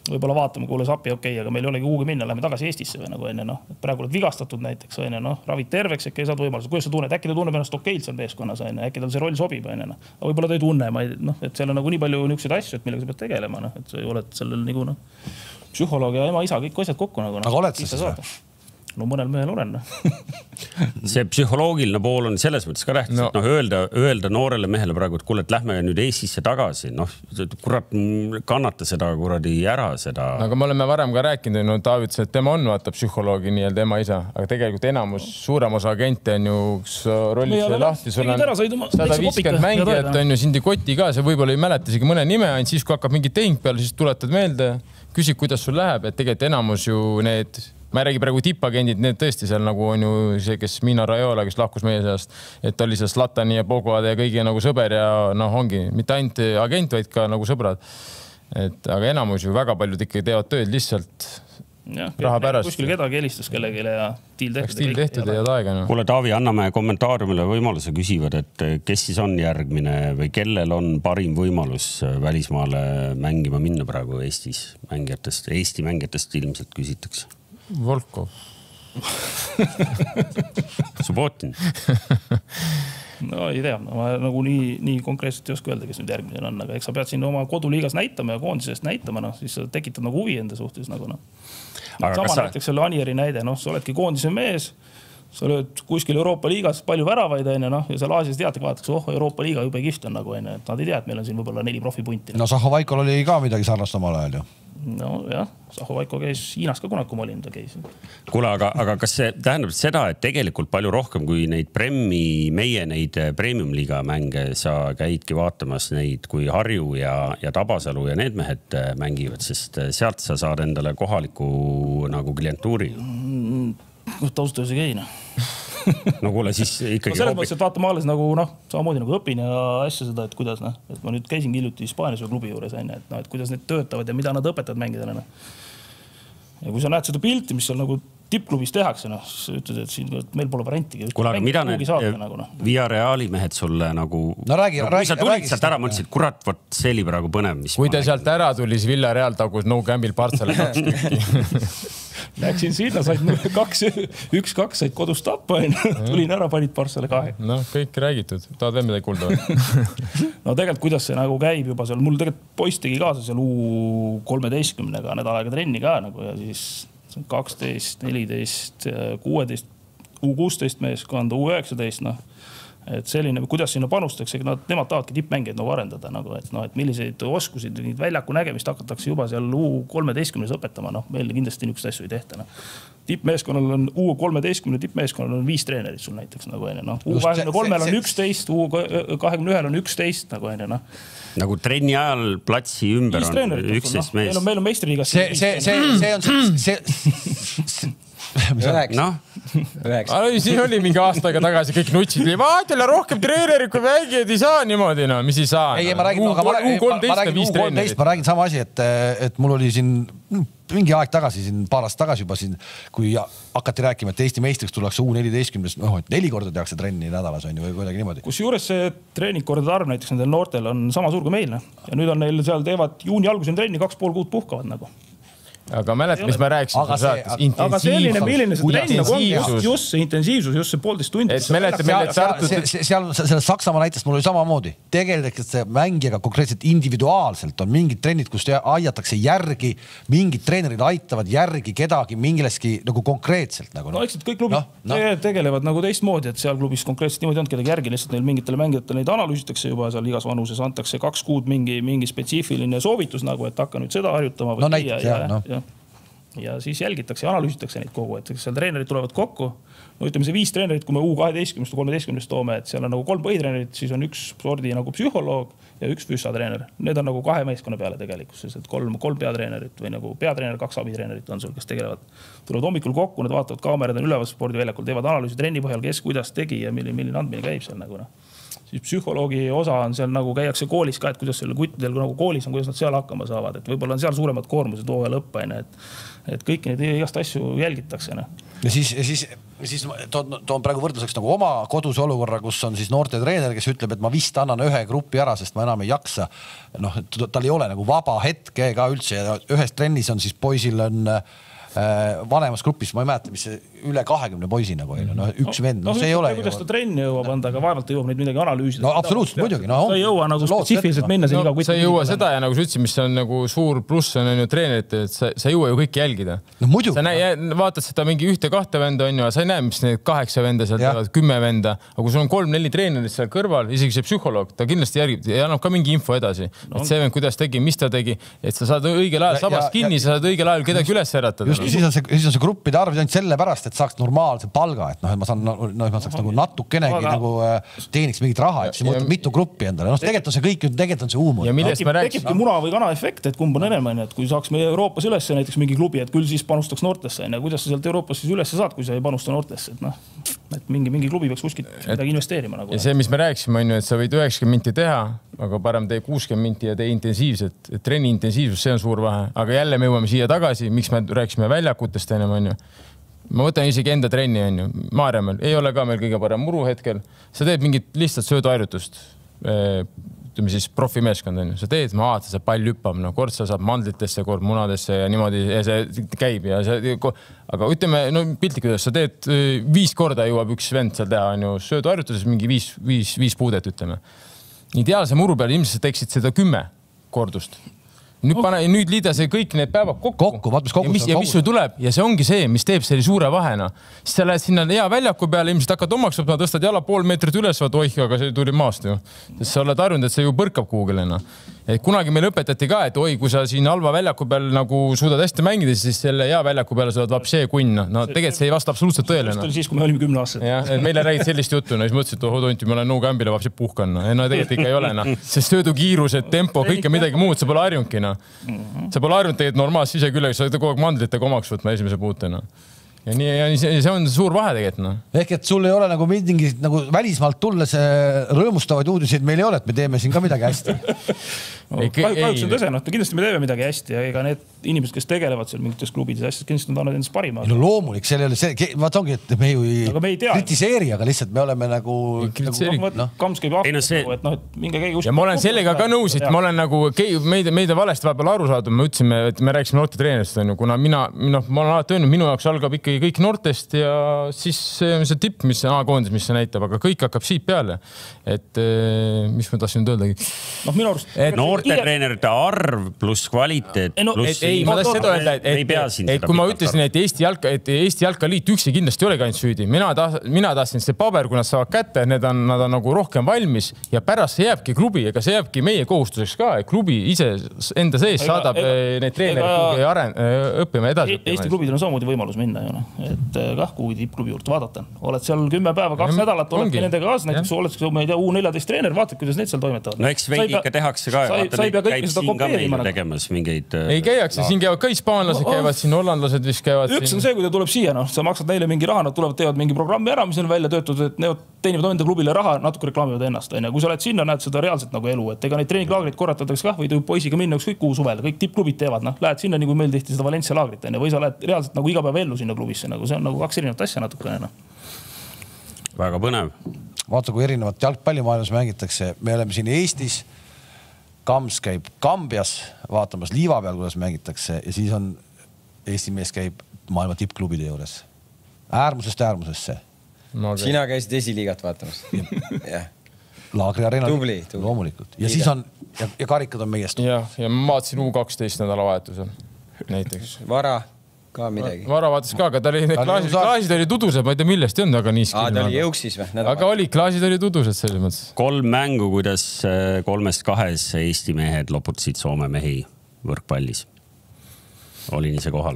võib-olla vaatame, kuule sapi aga meil ei olegi kuhugi minna, lähme tagasi Eestisse või nagu enne, noh. Praegu oled vigastatud näiteks, ravid terveks, äkki saad võimaluse. Kuidas sa tunned? Äkki ta tunneb ennast okeilt seal meeskonnas, äkki tal see roll sobib, võib-olla ta ei tunne, et seal on nagu nii palju niisuguseid asju, et millega sa pead tegelema, et sa oled sellel nagu psühholoog ja ema, isa, kõik asjad kokku nagu. Aga oled sa siis? No mõnel mehel olen. See psühholoogiline pool on selles mõttes ka tähtis, et öelda noorele mehele praegu, et kuule, et lähme nüüd Eestisse tagasi. Kurat, kannata seda kuradi ära seda. Aga me oleme varem ka rääkinud, Taavi ütles, et tema on vaata psühholoogi nii-öelda ema isa, aga tegelikult enamus, suurem osa agente on ju rollis lahti. Sul on 150 mängijat on ju sindi koti ka, see võib-olla ei mäleta isegi mõne nime, ainult siis, kui hakkab mingi tehing peale, siis tuletad meelde, küsid, kuidas sul läheb, et tegelikult enamus ju need ma ei räägi praegu tippagendid, need tõesti seal nagu on ju see, kes Mina Raiola, kes lahkus meie seast, et oli see Zlatani ja Bogoade ja kõigi nagu sõber ja ongi mitte ainult agent, vaid ka nagu sõbrad. Aga enamus ju väga paljud ikkagi teevad tööd lihtsalt raha pärast. Kuskil kedagi helistas kellegile ja tiil tehtud ja aega. Kuule Taavi, anname kommentaariumile võimaluse küsivad, et kes siis on järgmine või kellel on parim võimalus välismaale mängima minna praegu Eestis mängijatest, Eesti mängijatest ilmselt küsitakse. Volkov. Subbotin. No ei tea, ma nagu nii konkreetselt ei oska öelda, kes nüüd järgmine on, aga eks sa pead siin oma koduliigas näitama ja koondisest näitama, siis sa tekitad nagu huvi enda suhtes. Sama näiteks selle Anieri näide, sa oledki koondise mees, sa oled kuskil Euroopa liigas palju väravaid ja seal Aasias teatek vaadatakse, Euroopa liiga jube kihvt on nagu enne, et nad ei tea, et meil on siin võib-olla 4 profipunti. No Sahovaikol oli ka midagi sarnast omal ajal ju. No jah, Sahovaiko käis Hiinas ka kunagi, kui ma olin, ta käis. Kuule, aga kas see tähendab seda, et tegelikult palju rohkem kui neid meie neid premium-liiga mänge sa käidki vaatamas neid, kui Harju ja Tabasalu ja need mehed mängivad, sest sealt sa saad endale kohaliku nagu klientuuri? Taustöös ei käi, No kuule, siis ikkagi... selles mõttes, et vaata, ma alles nagu, samamoodi nagu õpin ja asja seda, et kuidas, et ma nüüd käisin hiljuti Hispaanias või klubi juures, et kuidas need töötavad ja mida nad õpetavad mängidele. Ja kui sa näed seda pilti, mis seal nagu tippklubis tehakse, siis sa ütled, et siin meil pole variantigi. Kuule, aga mida need Villarreali mehed sulle nagu... Kui sa tulid sealt ära, mõtlesid, kurat, see oli praegu põnev. Kui te sealt ära tuli, siis Villareal tagus No Campil Partsale 2 tükki. Läksin sinna, said 1-2, said kodust tappa, tulin ära, panid Partsale 2. No kõik räägitud, tahad veel midagi kuulda? No tegelikult, kuidas see nagu käib juba seal, mul tegelikult poiss tegi kaasa seal U13-ga nädal aega trenni ka ja siis 12, 14, 16, U16 meeskond, U19, et selline, kuidas sinna panustaks, nemad tahavadki tippmängijaid nagu arendada, et milliseid oskusid, väljaku nägemist hakatakse juba seal U13-s õpetama, meil kindlasti niisugust asju ei tehta. Tippmeeskonnal on U13, tippmeeskonnal on 5 treenerit sul näiteks, U23 on 11, U21 on 11, Nagu trenni ajal platsi ümber on 11 mees. Meil on meistriliigas. See on see... 9. Siin oli mingi aastaga tagasi kõik nutsid. Vaatele rohkem treenerid, kui mängijad ei saa niimoodi. Mis ei saa? Ei, ma räägin sama asi, et mul oli siin mingi aeg tagasi, paar aastat tagasi juba siin, kui hakati rääkima, et Eesti meistriks tullakse U14-s, 4 korda tehakse trenni nädalas on ju või kuidagi niimoodi. Kusjuures see treeningkordade arv näiteks nendel noortel on sama suur kui meil. Ja nüüd on neil seal teevad juuni alguseni trenni, 2,5 kuud puhkavad nagu. Aga mäleta, mis ma rääkisin. Aga selline, milline see trenn on, just see intensiivsus, just see 1,5 tundi. Seal selles Saksamaa näitest mul oli samamoodi. Tegelikult see mängijaga konkreetselt individuaalselt on mingid trennid, kus aiatakse järgi, mingid treenerid aitavad järgi kedagi mingileski nagu konkreetselt. No eks kõik klubid tegelevad nagu teistmoodi, et seal klubis konkreetselt niimoodi on kedagi järgi, lihtsalt neil mingitele mängijatele neid analüüsitakse juba seal igas vanuses, antakse 2 kuud mingi spetsiifiline soovitus nagu, et hakka nüüd seda harjutama või ja siis jälgitakse ja analüüsitakse neid kogu, et seal treenerid tulevad kokku. No ütleme see 5 treenerit, kui me U12 või 13 toome, et seal on nagu 3 põhitreenerid, siis on 1 spordi nagu psühholoog ja 1 füüsatreener. Need on nagu 2 meeskonna peale tegelikult, et 3 peatreenerit või nagu peatreener, 2 abitreenerit on sul, kes tegelevad. Tulevad hommikul kokku, need vaatavad kaamerad on üleval spordiväljakul, teevad analüüsi trenni põhjal, kes kuidas tegi ja milline andmine käib seal nagu. Siis psühholoogi osa on seal nagu käiakse koolis ka, et kuidas selle kuttidel nagu koolis on, kuidas nad seal hakkama saavad, et võib-olla on seal suuremad koormused hooaja lõppa, et kõiki neid igast asju jälgitakse. Ja siis siis toon praegu võrdluseks nagu oma kodus olukorra, kus on siis noorte treener, kes ütleb, et ma vist annan ühe grupi ära, sest ma enam ei jaksa. Noh, tal ei ole nagu vaba hetke ka üldse ja ühes trennis on siis poisil on vanemas grupis, ma ei mäleta, mis see üle 20 poisi nagu oli, no üks vend, no see ei ole. Kuidas ta trenni jõuab anda, aga vaevalt ta jõuab neid midagi analüüsida. No absoluutselt, muidugi. No, sa ei jõua nagu spetsiifiliselt minna siin iga sa ei jõua seda ja nagu sa ütlesid, mis on nagu suur pluss on ju treenerit, et sa ei jõua ju kõiki jälgida. No muidugi. Sa vaatad seda mingi 1-2 venda on ju, sa ei näe, mis need 8 venda seal teevad, 10 venda, aga kui sul on 3-4 treenerit seal kõrval, isegi see psühholoog, ta kindlasti järgib ja annab ka mingi info edasi, et see vend, kuidas tegi, mis ta tegi, et sa saad õigel ajal sabast kinni, sa saad õigel ajal kedagi üles äratada. Just, siis on see gruppide arv ainult sellepärast, et saaks normaalse palga, et noh, et ma saan, ma saaks nagu natukenegi nagu teeniks mingit raha, et siis ma võtan mitu gruppi endale. Noh, tegelikult on see kõik, tegelikult on see huumor. Ja millest me rääksime? Tekibki muna või kana efekt, et kumb on enam, et kui saaks meie Euroopas üles näiteks mingi klubi, et küll siis panustaks noortesse, kuidas sa sealt Euroopas siis üles saad, kui sa ei panusta noortesse, et noh, et mingi klubi peaks kuskilt midagi investeerima. Nagu. Ja see, mis me rääksime, on ju, et sa võid 90 minti teha, aga parem tee 60 minti ja tee intensiivselt. Trenni intensiivsus, see on suur vahe. Aga jälle me jõuame siia tagasi, miks me rääksime väljakutest enam, on ju. Ma võtan isegi enda trenni, on ju. Maarjamäel ei ole ka meil kõige parem muru hetkel. Sa teed mingit lihtsalt sööduharjutust, ütleme siis profimeeskond, on ju. Sa teed, ma vaatan, see pall hüppab, no kord sa saab mandlitesse, kord munadesse ja niimoodi ja see käib. Ja see, aga ütleme, no piltlikult, sa teed 5 korda jõuab üks vend seal teha, on ju, sööduharjutuses mingi 5 puudet, ütleme. Ideaalse muru peal ilmselt sa teeksid seda 10 kordust. Nüüd liida see kõik need päevad kokku. Ja mis sul tuleb ja see ongi see, mis teeb selle suure vahena. Siis sa lähed sinna hea väljaku peale, ilmselt hakkad omaks võtma, tõstad jala pool meetrit üles, vaat oih, aga see tuli maast ju. Sest sa oled harjunud, et see ju põrkab kuhugilena. Kunagi meil õpetati ka, et oi, kui sa siin halva väljaku peal nagu suudad hästi mängida, siis selle hea väljaku peale sa oled vapsee kunn. No tegelikult see ei vasta absoluutselt tõele. See oli siis, kui me olime 10 aastased. Ja, meile räägid sellist juttu, no siis mõtlesid, et tonti, ma olen Nuukambile vapsee puhkan. No tegelikult ikka ei ole. Sest söödukiirused, tempo, kõike midagi muud, sa pole harjunkina. Sa pole harjunud tegelikult normaalselt ise küll, sa oled kogu aeg mandlitega omaks võtma esimese puutena. Ja see on suur vahe tegelikult. Ehk et sul ei ole nagu mingi nagu välismaalt tulles rõõmustavaid uudiseid meil ei ole, et me teeme siin ka midagi hästi. Kahjuks on tõse, kindlasti me teeme midagi hästi ja ega need inimesed, kes tegelevad seal mingites klubides hästud, kindlasti nad annavad endast parima. No loomulik, seal ei ole see, vaat ongi, et me ju ei kritiseeri, aga lihtsalt me oleme nagu... Kams käib ahtu, et minge käi ja ma olen sellega ka nõus, et ma olen nagu meid valesti vahepeal aru saadud, me ütlesime, et me rääksime noorte treenerist, kuna ma olen alati öelnud, minu jaoks algab ikkagi kõik noortest ja siis see tipp, mis see A-koondis, mis see näitab, aga kõik hakkab siit peale. Et mis ma tahtsin öeldagi? Noorte treenerite arv pluss kvaliteet pluss... Ei, ma tahtsin seda öelda, et kui ma ütlesin, et Eesti jalkaliit üksi kindlasti olegi ainult süüdi. Mina tahtsin see paber, kui nad saavad kätte, need on nagu rohkem valmis ja pärast see jääbki klubi, ega see jääbki meie kohustuseks ka, et klubi ise enda sees saadab need treenerid õppima edasi. Eesti klubidel on samamoodi võimalus minna ju. Et kah kuhugi tippklubi juurde vaadata. Oled seal 10 päeva, 2 nädalat, oledki nendega kaasa, näiteks oled U14 treener, vaatad, kuidas need seal toimetavad. No eks veidi ikka tehakse ka, käib siin ka meile tegemas mingeid... Ei käiakse, siin käivad ka hispaanlased, käivad siin hollandlased, vist käivad siin. Üks on see, kui ta tuleb siia, sa maksad neile mingi raha, nad tulevad, teevad mingi programmi ära, mis on välja töötud, et need teenivad enda klubile raha, natuke reklaamivad ennast. Kui sa oled sinna, näed seda reaalselt nagu elu, et ega neid treeninglaagreid korratatakse kah või tõi poisiga minna ükskõik kuhu suvel, kõik tippklubid teevad, lähed sinna, nagu meil tihti seda Valencia laagrit, või sa lähed reaalselt nagu iga päev ellu sinna klubisse, see on nagu 2 erinevat asja natukene. Väga põnev. Vaata, kui erinevat jalgpallimaailmas mängitakse, me oleme siin Eestis, Kams käib Kambias vaatamas liiva peal, kuidas mängitakse ja siis on Eesti mees käib maailma tippklubide juures. Äärmusest äärmusesse. Sina käisid esiliigat vaatamas. Laagri areena. Tubli. Loomulikult. Ja siis on, ja karikad on meiest. Ja ma vaatasin U12 nädalavahetusel näiteks. Vara ka midagi. Vara vaatas ka, aga ta oli, klaasid oli tudused, ma ei tea millest ei olnud, aga niiski. Ta oli jõuksis või? Aga oli, klaasid oli tudused selles mõttes. 3 mängu, kuidas 3-2 Eesti mehed loputasid Soome mehi võrkpallis. Olin ise kohal.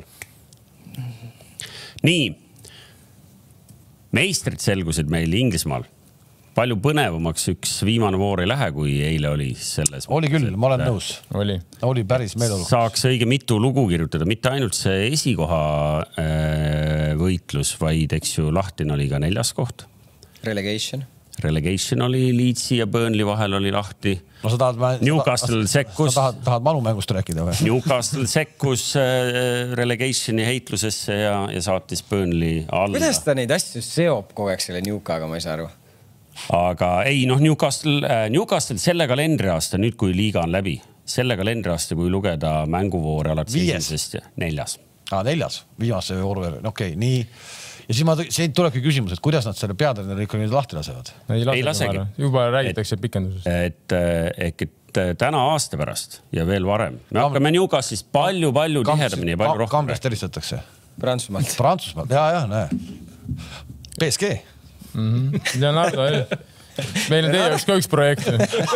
Nii. Meistrid selgusid meil Inglismaal. Palju põnevamaks üks viimane voor ei lähe, kui eile oli selles. Oli küll, ma olen nõus. Oli päris meeleolukas. Saaks õige mitu lugu kirjutada, mitte ainult see esikoha võitlus, vaid eks ju Lahtin oli ka 4. koht. Relegation. Relegation oli Leedsi ja Burnley vahel oli lahti. No sa tahad, Newcastle sekkus. Tahad manumängust rääkida või? Newcastle sekkus relegationi heitlusesse ja saatis Burnley alla. Kuidas ta neid asju seob kogu aeg selle Newcaga, ma ei saa aru. Aga ei, Newcastle selle kalendriaasta, nüüd kui liiga on läbi, selle kalendriaasta, kui lugeda mänguvoore alates 1. 4. 4. Viimase vooru, okei, nii. Ja siis tulebki küsimus, et kuidas nad selle peatreeneri ikka nüüd lahti lasevad? Ei lasegi. Juba räägitakse pikendusest. Et täna aasta pärast ja veel varem. Me hakkame Newcastle'ist palju tihedamini ja palju rohkem. Kambrest eristatakse? Prantsusmaalt. Ja, näe. PSG. Leonardo, meil on teie jaoks ka üks projekt.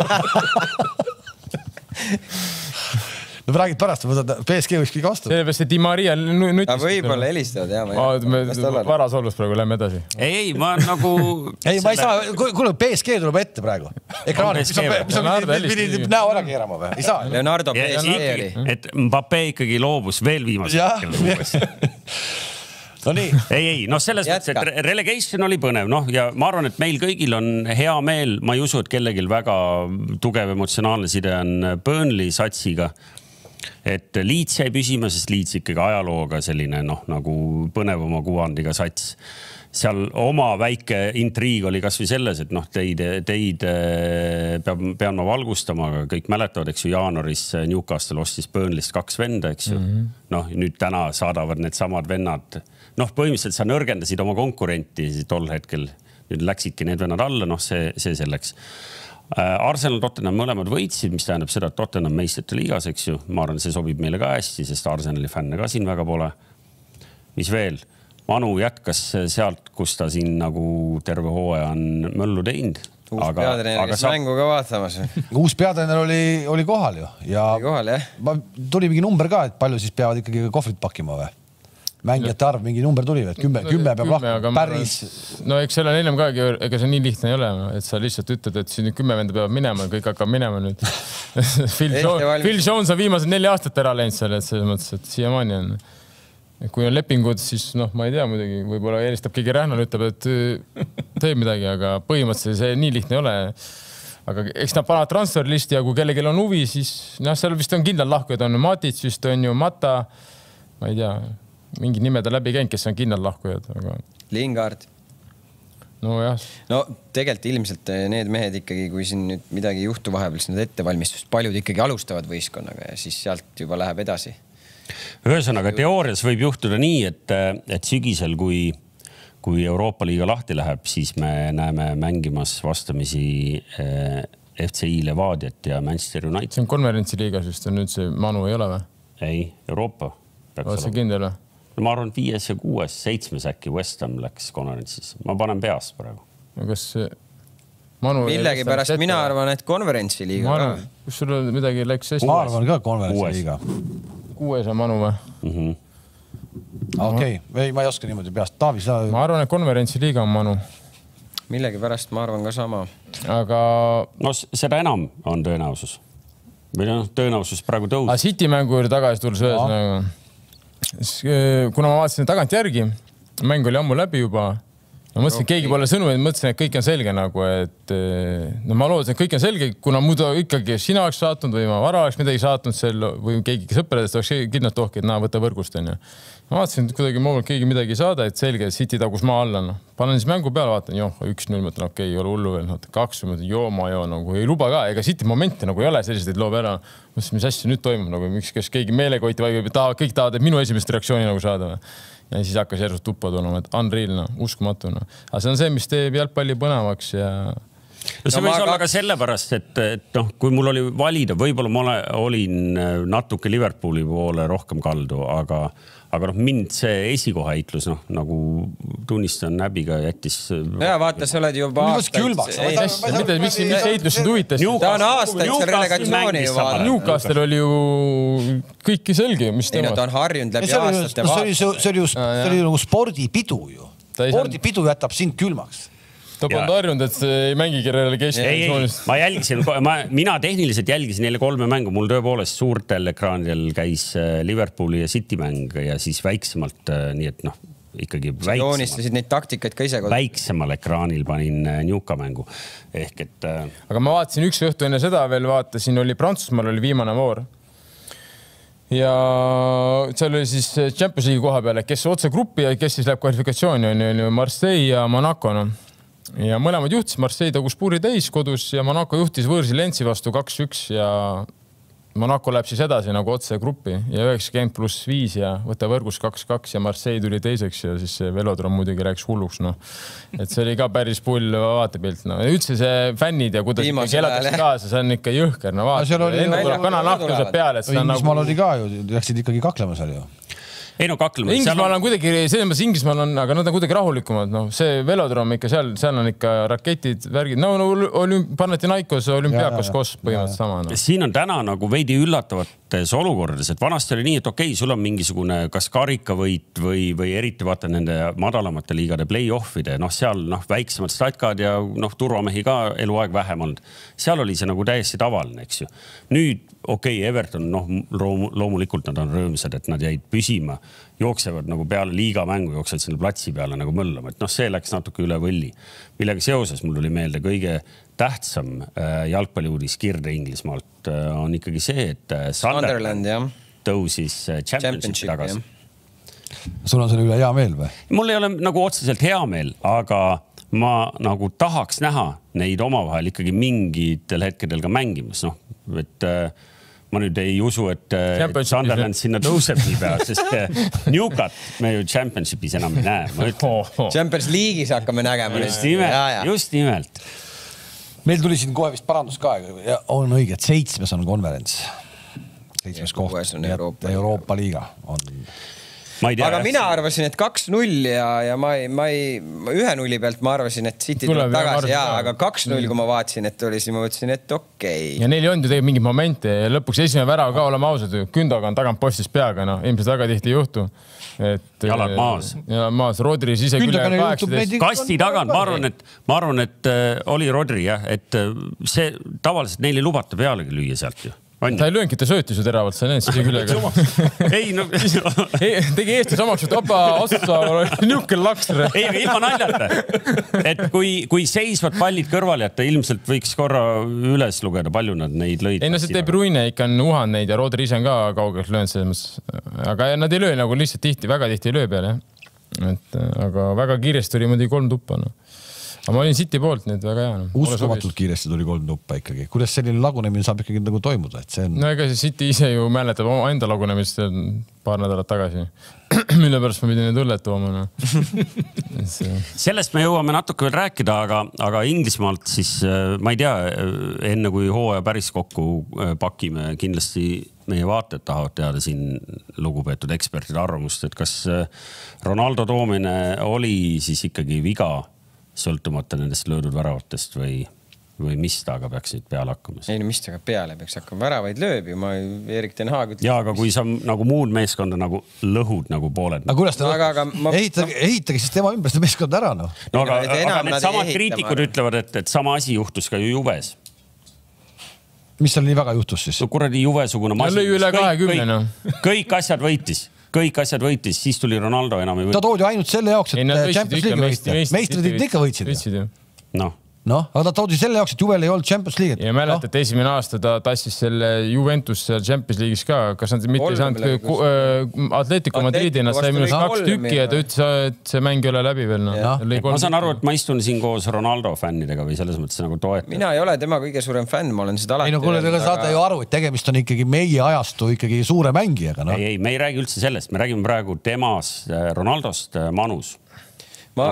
No räägid pärast, võtad PSG võikski vastu. Sellepärast, et Di Maria nutis. Võib-olla helistavad, jah. Varas olus praegu, lähme edasi. Ei, ma nagu... Ei, ma ei saa, kuule, PSG tuleb ette praegu. Ekraani, mis on näo ära keerama või? Ei saa. Leonardo PSG oli. Et Mbappé ikkagi loobus veel viimasel. No nii. Ei, selles mõttes, et relegation oli põnev, ja ma arvan, et meil kõigil on hea meel, ma ei usu, et kellegil väga tugev emotsionaalne side on Burnley satsiga. Et Leeds jäi püsima, sest Leeds ikkagi ajalooga selline nagu põnevama kuvandiga sats. Seal oma väike intriig oli kas või selles, et teid pean ma valgustama, aga kõik mäletavad, eks ju, jaanuaris Newcastle ostis Burnleyst 2 venda, eks ju. Nüüd täna saadavad need samad vennad. Põhimõtteliselt sa nõrgendasid oma konkurenti tol hetkel. Nüüd läksidki need vennad alla, see selleks. Arsenal Tottenham mõlemad võitsid, mis tähendab seda, et Tottenham meistrite liigas, eks ju. Ma arvan, see sobib meile ka hästi, sest Arsenali fänne ka siin väga pole. Mis veel? Manu jätkas sealt, kus ta siin nagu terve hooaja on möllu teinud. Uus peatreener, kes mängu ka vaatamas. Uus peatreener oli kohal ju. Oli kohal, jah. Tuli mingi number ka, et palju siis peavad ikkagi kohvrit pakkima või? Mängijate arv, mingi number tuli, et 10 peab lahku, päris... No eks selle ennem ka, ega see nii lihtne ei ole, et sa lihtsalt ütled, et siin 10 venda peavad minema ja kõik hakkab minema nüüd. Phil Jones on viimased 4 aastat ära läinud seal, et selles mõttes, et siiamaani on. Kui on lepingud, siis ma ei tea muidugi, võib-olla eelistab keegi Rähnal, ütleb, et teeb midagi, aga põhimõtteliselt see nii lihtne ei ole. Aga eks nad panevad transferlisti ja kui kellelgi on huvi, siis seal vist on kindlal lahkujad, on Matic, vist on ju Mata, ma ei tea, mingi nimeda läbi käinud, kes on kindlal lahkujad. Aga... Lingard. No jah. No tegelikult ilmselt need mehed ikkagi, kui siin nüüd midagi juhtu vahepeal, siis need ettevalmistust paljud ikkagi alustavad võistkonnaga ja siis sealt juba läheb edasi. Ühesõnaga, teoorias võib juhtuda nii, et sügisel, kui Euroopa liiga lahti läheb, siis me näeme mängimas vastamisi FCI Levadiat ja Manchester United. See on konverentsiliigas just, nüüd see Manu ei ole või? Ei, Euroopa. Oled see kindel või? Ma arvan, 5 ja 6, 7 äkki West Ham läks konverentsis. Ma panen peas praegu. Kas Manu... Millegi pärast mina arvan, et konverentsiliiga. Kus sul midagi läks hästi? Ma arvan ka konverentsiliiga. 6 on Manu või? Okei, ma ei oska niimoodi peast. Taavi, sa... Ma arvan, et konverentsiliiga on Manu. Millegi pärast ma arvan ka sama. Aga... No seda enam on tõenäosus. Meil on tõenäosus praegu tõus. Aga City mängu juurde tagasi tulles ühes kuna ma vaatasin tagant järgi, mäng oli ammu läbi juba. Ma mõtlesin, et keegi pole sõnum, et mõtlesin, et kõik on selge nagu, et ma loodasin, et kõik on selge, kuna muidu ikkagi sina oleks saatnud või ma vara oleks midagi saatnud seal või keegi sõpradest oleks kindlalt tohki, et võta võrgust on ju. Ma vaatasin, et kuidagi mulle keegi midagi ei saada, et selge, et City tagus maa alla. Panen siis mängu peale, vaatan, 1-0, mõtlen, okei, ei ole hullu veel, 2, mõtlen, nagu ei luba ka, ega City momenti nagu ei ole sellised, et loob ära. Mis asja nüüd toimub, nagu miks keegi meelekoiti või kõik tahavad, et minu esimest reaktsiooni nagu saada. Ja siis hakkas järsult tuppa tulema, et unreal, uskumatu. Aga see on see, mis teeb jalgpalli põnevaks ja... See võis olla ka sellepärast, et kui mul oli valida, võib-olla ma olin natuke Liverpooli poole rohkem kaldu, aga mind see esikohaitlus, nagu tunnistan häbiga jättis... Ja vaata, sa oled juba aastaid... Mis heitlus sind huvitas? Ta on aastaid seal relegatsiooni ju vaadanud. Newcastle oli ju kõiki selge, mis tema... Ta on harjunud läbi aastate vaatad. See oli nagu spordipidu ju. Spordipidu jätab sind külmaks. Ta polnud harjunud, et ei mängigi relegationist. Ma jälgisin, mina tehniliselt jälgisin neile 3 mängu. Mul tõepoolest suurtel ekraanidel käis Liverpooli ja City mäng ja siis väiksemalt, nii et ikkagi joonistasid neid taktikaid ka ise väiksemal ekraanil panin Njuka mängu. Ehk et... Aga ma vaatasin üks õhtu enne seda veel, vaatasin, oli Prantsusmaal oli viimane voor. Ja seal oli siis Champions League koha peale, kes otse gruppi ja kes siis läheb kvalifikatsiooni, on Marseille ja Monaco. No. Ja mõlemad juhtis, Marseille tagus puuri täis kodus ja Monaco juhtis võõrsi Lentsi vastu 2-1 ja Monaco läheb siis edasi nagu otse gruppi ja 90+5 ja võtta võrgus 2-2 ja Marseille tuli teiseks ja siis see Velodrom muidugi rääks hulluks. No. Et see oli ka päris pull vaatepilt. No. Ja üldse see fännid ja kuidas elatakse kaasa, see on ikka jõhker. No, enne tuleb kananahkused peale. Inglismaal oli ka ju, läksid ikkagi kaklema seal ju. Ei no kaklema. Inglismaal on kuidagi, selles Inglismaal on, aga nad on kuidagi rahulikumad. No, see Velodrom ikka seal on ikka raketid, värgid. No Panathinaikos, Olümpiakos koos põhimõtteliselt sama. No. Siin on täna nagu veidi üllatavates olukordades, et vanasti oli nii, et okei, sul on mingisugune kas karikavõit või eriti vaata nende madalamate liigade play-offide, seal väiksemad statkad ja turvamehi ka eluaeg vähem olnud. Seal oli see nagu täiesti tavaline, eks ju. Nüüd okei, Everton, loomulikult nad on rõõmsad, et nad jäid püsima, jooksevad nagu peale liigamängu, jooksevad selle platsi peale nagu mõllama. Et see läks natuke üle võlli. Millega seoses mul tuli meelde kõige tähtsam jalgpalliuudis Kirde Inglismaalt on ikkagi see, et Sunderland tõusis Championshipi tagasi. Sul on selle üle hea meel või? Mul ei ole nagu otseselt hea meel, aga ma nagu tahaks näha neid omavahel ikkagi mingitel hetkedel ka mängimas. Et ma nüüd ei usu, et Sunderland sinna tõuseb nii pea, sest Njukat me ju Championshipis enam ei näe. Champions League'is hakkame nägema. Just nimelt. Meil tuli siin kohe vist parandus ka. On õige, et 7 on konverents. 7 koht. Euroopa liiga on... Aga mina arvasin, et 2-0 ja ma 1-0 pealt ma arvasin, et City tuleb tagasi, aga 2-0, kui ma vaatasin, et oli, siis ma mõtlesin, et okei. Ja neil ei olnud ju tegelikult mingid momente ja lõpuks esimene värav ka olema ausad. Kündoga on tagant postis peaga, ilmselt väga tihti ei juhtu. Jalad maas. Jalad maas. Rodri ise küll 18. Kasti tagant, ma arvan, et oli Rodri, jah, et see tavaliselt neil ei lubata pealegi lüüa sealt ju. Ta ei lööngi, ta söötis ju teravalt, sa näed siis küljega. Ei, no... Tegi Eestis omaks, et opa, otsa niukel laksre. Ei, aga ilma naljata. Et kui seisvad pallid kõrval jätta, ilmselt võiks korra üles lugeda, palju nad neid lõid. Ei, no see teeb Ruine ikka on uhand neid ja Rodri ise on ka kaugelt löönud selles. Aga nad ei löö nagu lihtsalt tihti, väga tihti ei löö peale. Aga väga kiiresti oli muidugi 3 tuppa. Aga ma olin City poolt, nüüd väga hea. Uskumatult kiiresti tuli 3 tuppa ikkagi. Kuidas selline lagunemine saab ikkagi nagu toimuda? No ega see City ise ju mäletab enda lagunemist paar nädalat tagasi. Mille pärast ma pidin need õlled tooma. Sellest me jõuame natuke veel rääkida, aga Inglismaalt siis, ma ei tea, enne kui hooaja päris kokku pakime, kindlasti meie vaatajad tahavad teada siin lugupeetud ekspertide arvamust, et kas Ronaldo toomine oli siis ikkagi viga sõltumata nendest löödud väravatest või mis taga peaks nüüd peale hakkama? Ei, no mis taga peale peaks hakkama? Väravaid lööb ju, ma Erik Ten Haag ütles. Ja, aga kui sa nagu muud meeskonda nagu lõhud nagu pooled. Aga kuidas ta ehitage siis tema ümber seda meeskonda ära? No, aga need samad kriitikud ütlevad, et sama asi juhtus ka ju Juves. Mis seal nii väga juhtus siis? No kuradi Juve-sugune masin. Lõi üle 20. Kõik asjad võitis, siis tuli Ronaldo enam ei võita. Ta toodi ainult selle jaoks, et Champions League võita. Meistrid ikka võitsid. Aga ta toodi selle jaoks, et Juvel ei olnud Champions League. Ja mälet, et esimene aasta ta tassis selle Juventus Champions League'is ka. Kas nad mitte ei saanud Atletico Madridina, sai minust 2 tükki ja ta ütles, et see mäng ei ole läbi veel. Ma saan aru, et ma istun siin koos Ronaldo fännidega või selles mõttes nagu toetada. Mina ei ole tema kõige suurem fänn, ma olen seda alati. Ei no kuule, te saate ju aru, et tegemist on ikkagi meie ajastu ikkagi suure mängijaga. Ei, me ei räägi üldse sellest. Me räägime praegu temast, Ronaldost, Manus. Ma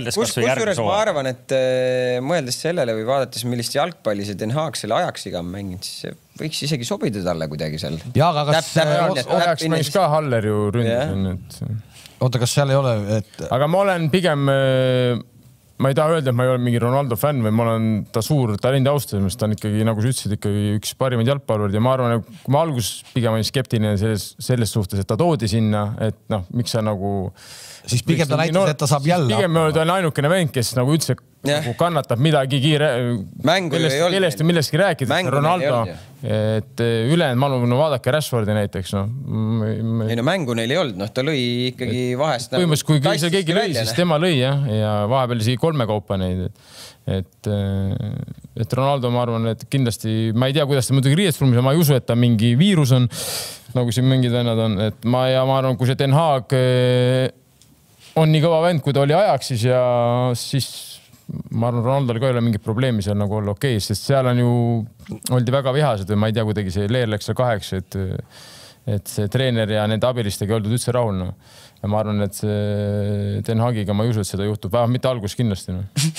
arvan, et mõeldes sellele või vaadates, millist jalgpalli see Den Haag selle ajaksiga on mänginud, siis võiks isegi sobida talle kuidagi seal. Ja, aga kas... Ajaks mängis ka Haller ju ründis. Oota, kas seal ei ole... Aga ma olen pigem... Ma ei taha öelda, et ma ei ole mingi Ronaldo fänn või ma olen ta suur talendi austaja, ta on ikkagi, nagu sa ütlesid, ikkagi üks parimaid jalgpallurid ja ma arvan, et kui ma algus pigem olin skeptiline selles suhtes, et ta toodi sinna, et miks sa nagu... Siis pigem ta näitas, et ta saab jälle... Pigem ta on ainukene vend, kes nagu üldse nagu kannatab midagi kiire. Millestki rääkida. Ronaldo, et ülejäänud manu vaadake Rashfordi näiteks. Ei no mängu neil ei olnud, ta lõi ikkagi vahest. Põhimõtteliselt, kui seal keegi lõi, siis tema lõi ja vahepeal isegi 3 kaupa neid. Et Ronaldo, ma arvan, et kindlasti, ma ei tea, kuidas ta muidugi riiesruumis, ma ei usu, et ta mingi viirus on, nagu siin mingid vennad on. Et ma arvan, kui see Den Haag on nii kõva vend, kui ta oli ajaksis ja siis ma arvan, Ronaldol ka ei ole mingit probleemi seal nagu olla okei, sest seal on ju, oldi väga vihased või ma ei tea, kuidagi see leer läks seal 8, et see treener ja nende abilistega ei oldud üldse rahul. Ja ma arvan, et see Den Haagiga ma ei usu, et seda juhtub. Vähemalt mitte algus kindlasti.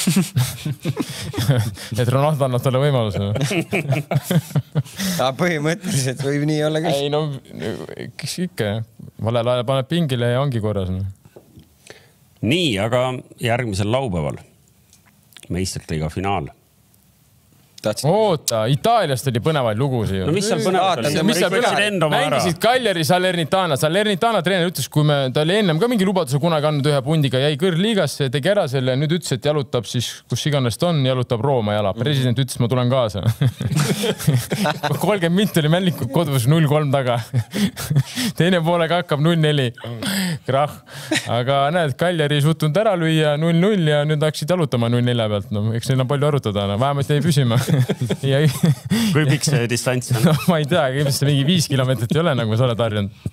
Et Ronaldo annab talle võimaluse. Põhimõtteliselt võib nii olla küll. Ei no, kes ikka. Valel ajal paneb pingile ja ongi korras. Nii, aga järgmisel laupäeval meistriliiga finaal. Oota, Itaaliast oli põnevaid lugusid. No mis seal põnevad oli? Mängisid Cagliari Salernitana. Salernitana treener ütles, kui ta oli ennem ka mingi lubaduse kunagi andnud ühe pundiga, jäi kõrgliigasse, tegi ära selle, nüüd ütles, et jalutab siis, kus iganes ta on, jalutab Rooma jala. President ütles, ma tulen kaasa. 30 minti oli männikud kodus 0-3 taga. Teine poolega hakkab 0-4. Krah. Aga näed, Cagliari ei suutnud ära lüüa 0-0 ja nüüd hakkasid jalutama 0-4 pealt. No, eks neil on palju arutada. Vähemalt jäi püsima. Kui pikk see distants on? No, ma ei tea, ilmselt mingi 5 kilomeetrit ei ole, nagu sa oled harjunud.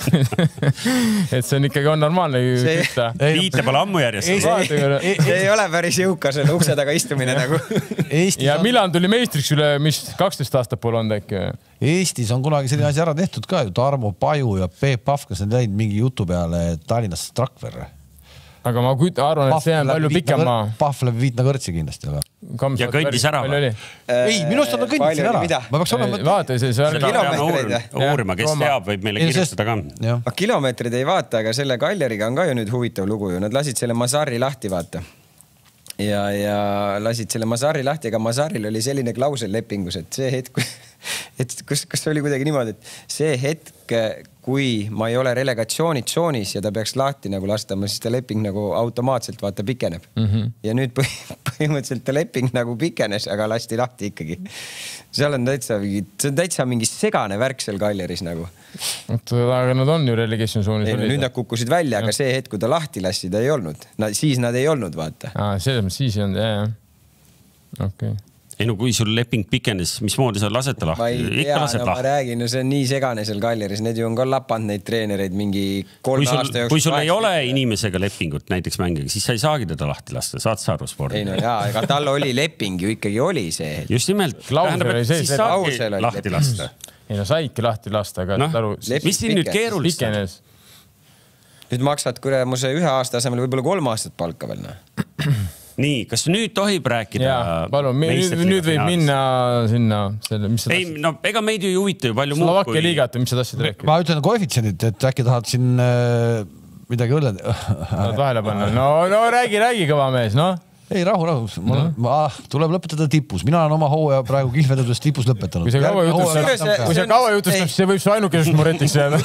Et see on ikkagi on normaalne. Viite pole ammu järjest. See ei ole päris jõukas selle ukse taga istumine nagu. Ja Milan tuli meistriks üle, mis 12 aastat pool on äkki. Eestis on kunagi selline asi ära tehtud ka. Tarmo Paju ja Peep Pahvkas on läinud mingi jutu peale Tallinnas Trakverre. Aga ma arvan, et see on palju pikem maa. Pahv läbi Viitna kõrtsi kindlasti. Ja kõndis ära või? Ei, minust on kõndis ära. Ma peaks olema... Vaata, see on... Uurima, kes teab, võib meile kirjutada ka. Kilomeetrid ei vaata, aga selle Cagliariga on ka ju nüüd huvitav lugu. Nad lasid selle Masari lahti, vaata. Ja lasid selle Masari lahti, aga Masaril oli selline klausel lepingus, et see hetk, kas oli kuidagi niimoodi, et see hetk, kui ma ei ole relegatsioonitsoonis ja ta peaks lahti nagu lastama, siis ta leping nagu automaatselt vaata pikeneb. Ja nüüd põhimõtteliselt ta leping nagu pikenes, aga lasti lahti ikkagi. Seal on täitsa mingi segane värk seal Cagliaris nagu. Aga nad on ju relegationsoonis. Nüüd nad kukkusid välja, aga see hetk, kui ta lahti lasti, ta ei olnud. Siis nad ei olnud, vaata. Selles mõttes siis ei olnud, jah. Okei. Ei no kui sul leping pikenes, mismoodi sa lased ta lahti? Ma ei tea, ma räägin, see on nii segane seal Cagliaris. Need ju on ka lapanud neid treenereid mingi 3 aasta jooksul. Kui sul ei ole inimesega lepingut näiteks mängiga, siis sa ei saagi teda lahti lasta. Saad sa aru spordi? Ei no jaa, ega tal oli leping ju ikkagi oli see. Just nimelt. Tähendab, et siis saagi lahti lasta. Ei no saiki lahti lasta, aga mis siin nüüd keerulist on? Nüüd maksad kuramuse 1 aasta asemel võib-olla 3 aastat palka veel. Nii, kas nüüd tohib rääkida? Jaa, palun, nüüd võib minna sinna. Ei, no ega meid ju huvita ju palju muud. Slovakkia liigat, mis sa tahtsid rääkida? Ma ütlen koefitsendid, et äkki tahad siin midagi õlled. Tahad vahele panna? No räägi kõva mees, no. Ei, rahu. Tuleb lõpetada tipus. Mina olen oma hooaja praegu Kihlvedudest tipus lõpetanud. Kui see kaua jutustab, siis see võib su ainukesest muretiks jääda.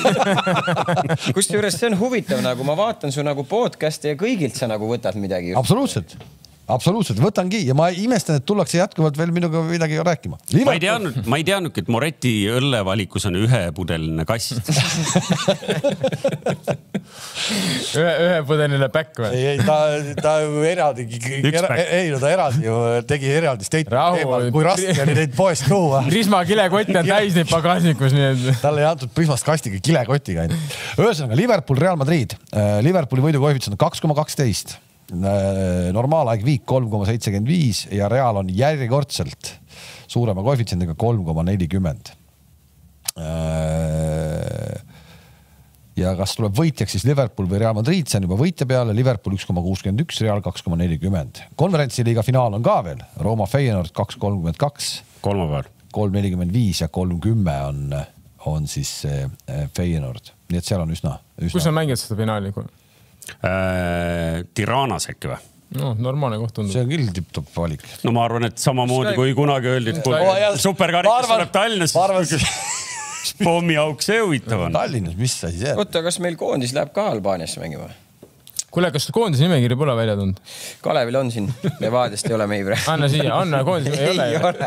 Kusjuures see on huvitav, nagu ma vaatan su nagu podcasti ja kõigilt sa nagu võtad midagi. Absoluutselt, võtangi ja ma imestan, et tullakse jätkuvalt veel minuga midagi rääkima. Ma ei teadnud, et Moretti õllevalikus on 1-pudeline kast. Ühepudeline päkk või? Ei, ta eraldi ju tegi eraldi statement, kui raske oli neid poest tuua. Prisma kilekott on täis neid pagasnikus. Talle ei antud Prismast kastiga kilekotiga. Ühesõnaga, Liverpool, Real Madrid. Liverpooli võidukoefitsient on 2,12. Normaalaeg viik 3,75 ja Real on järjekordselt suurema koefitsiendiga 3,40. Ja kas tuleb võitjaks siis Liverpool või Real Madrid, see on juba võitja peale, Liverpool 1,61, Real 2,40. Konverentsiliiga finaal on ka veel, Rooma Feyenoord 2,32, 3,45 ja 3,10 on siis Feyenoord, nii et seal on üsna. Kus on mängid seda finaali? Tiranas äkki või? No, normaalne koht tundub. See on küll tipp-top valik. No ma arvan, et samamoodi kui kunagi öeldi, et superkarikas tuleb Tallinnas, siis pommi auk see huvitav on. Tallinnas, mis sa siis jääb? Oota, kas meil koondis läheb ka Albaaniasse mängima? Kuule, kas koondise nimekiri pole välja tulnud? Kalevil on siin, Levadiast ei ole meivre. Anna siia, Anna koondise ei ole.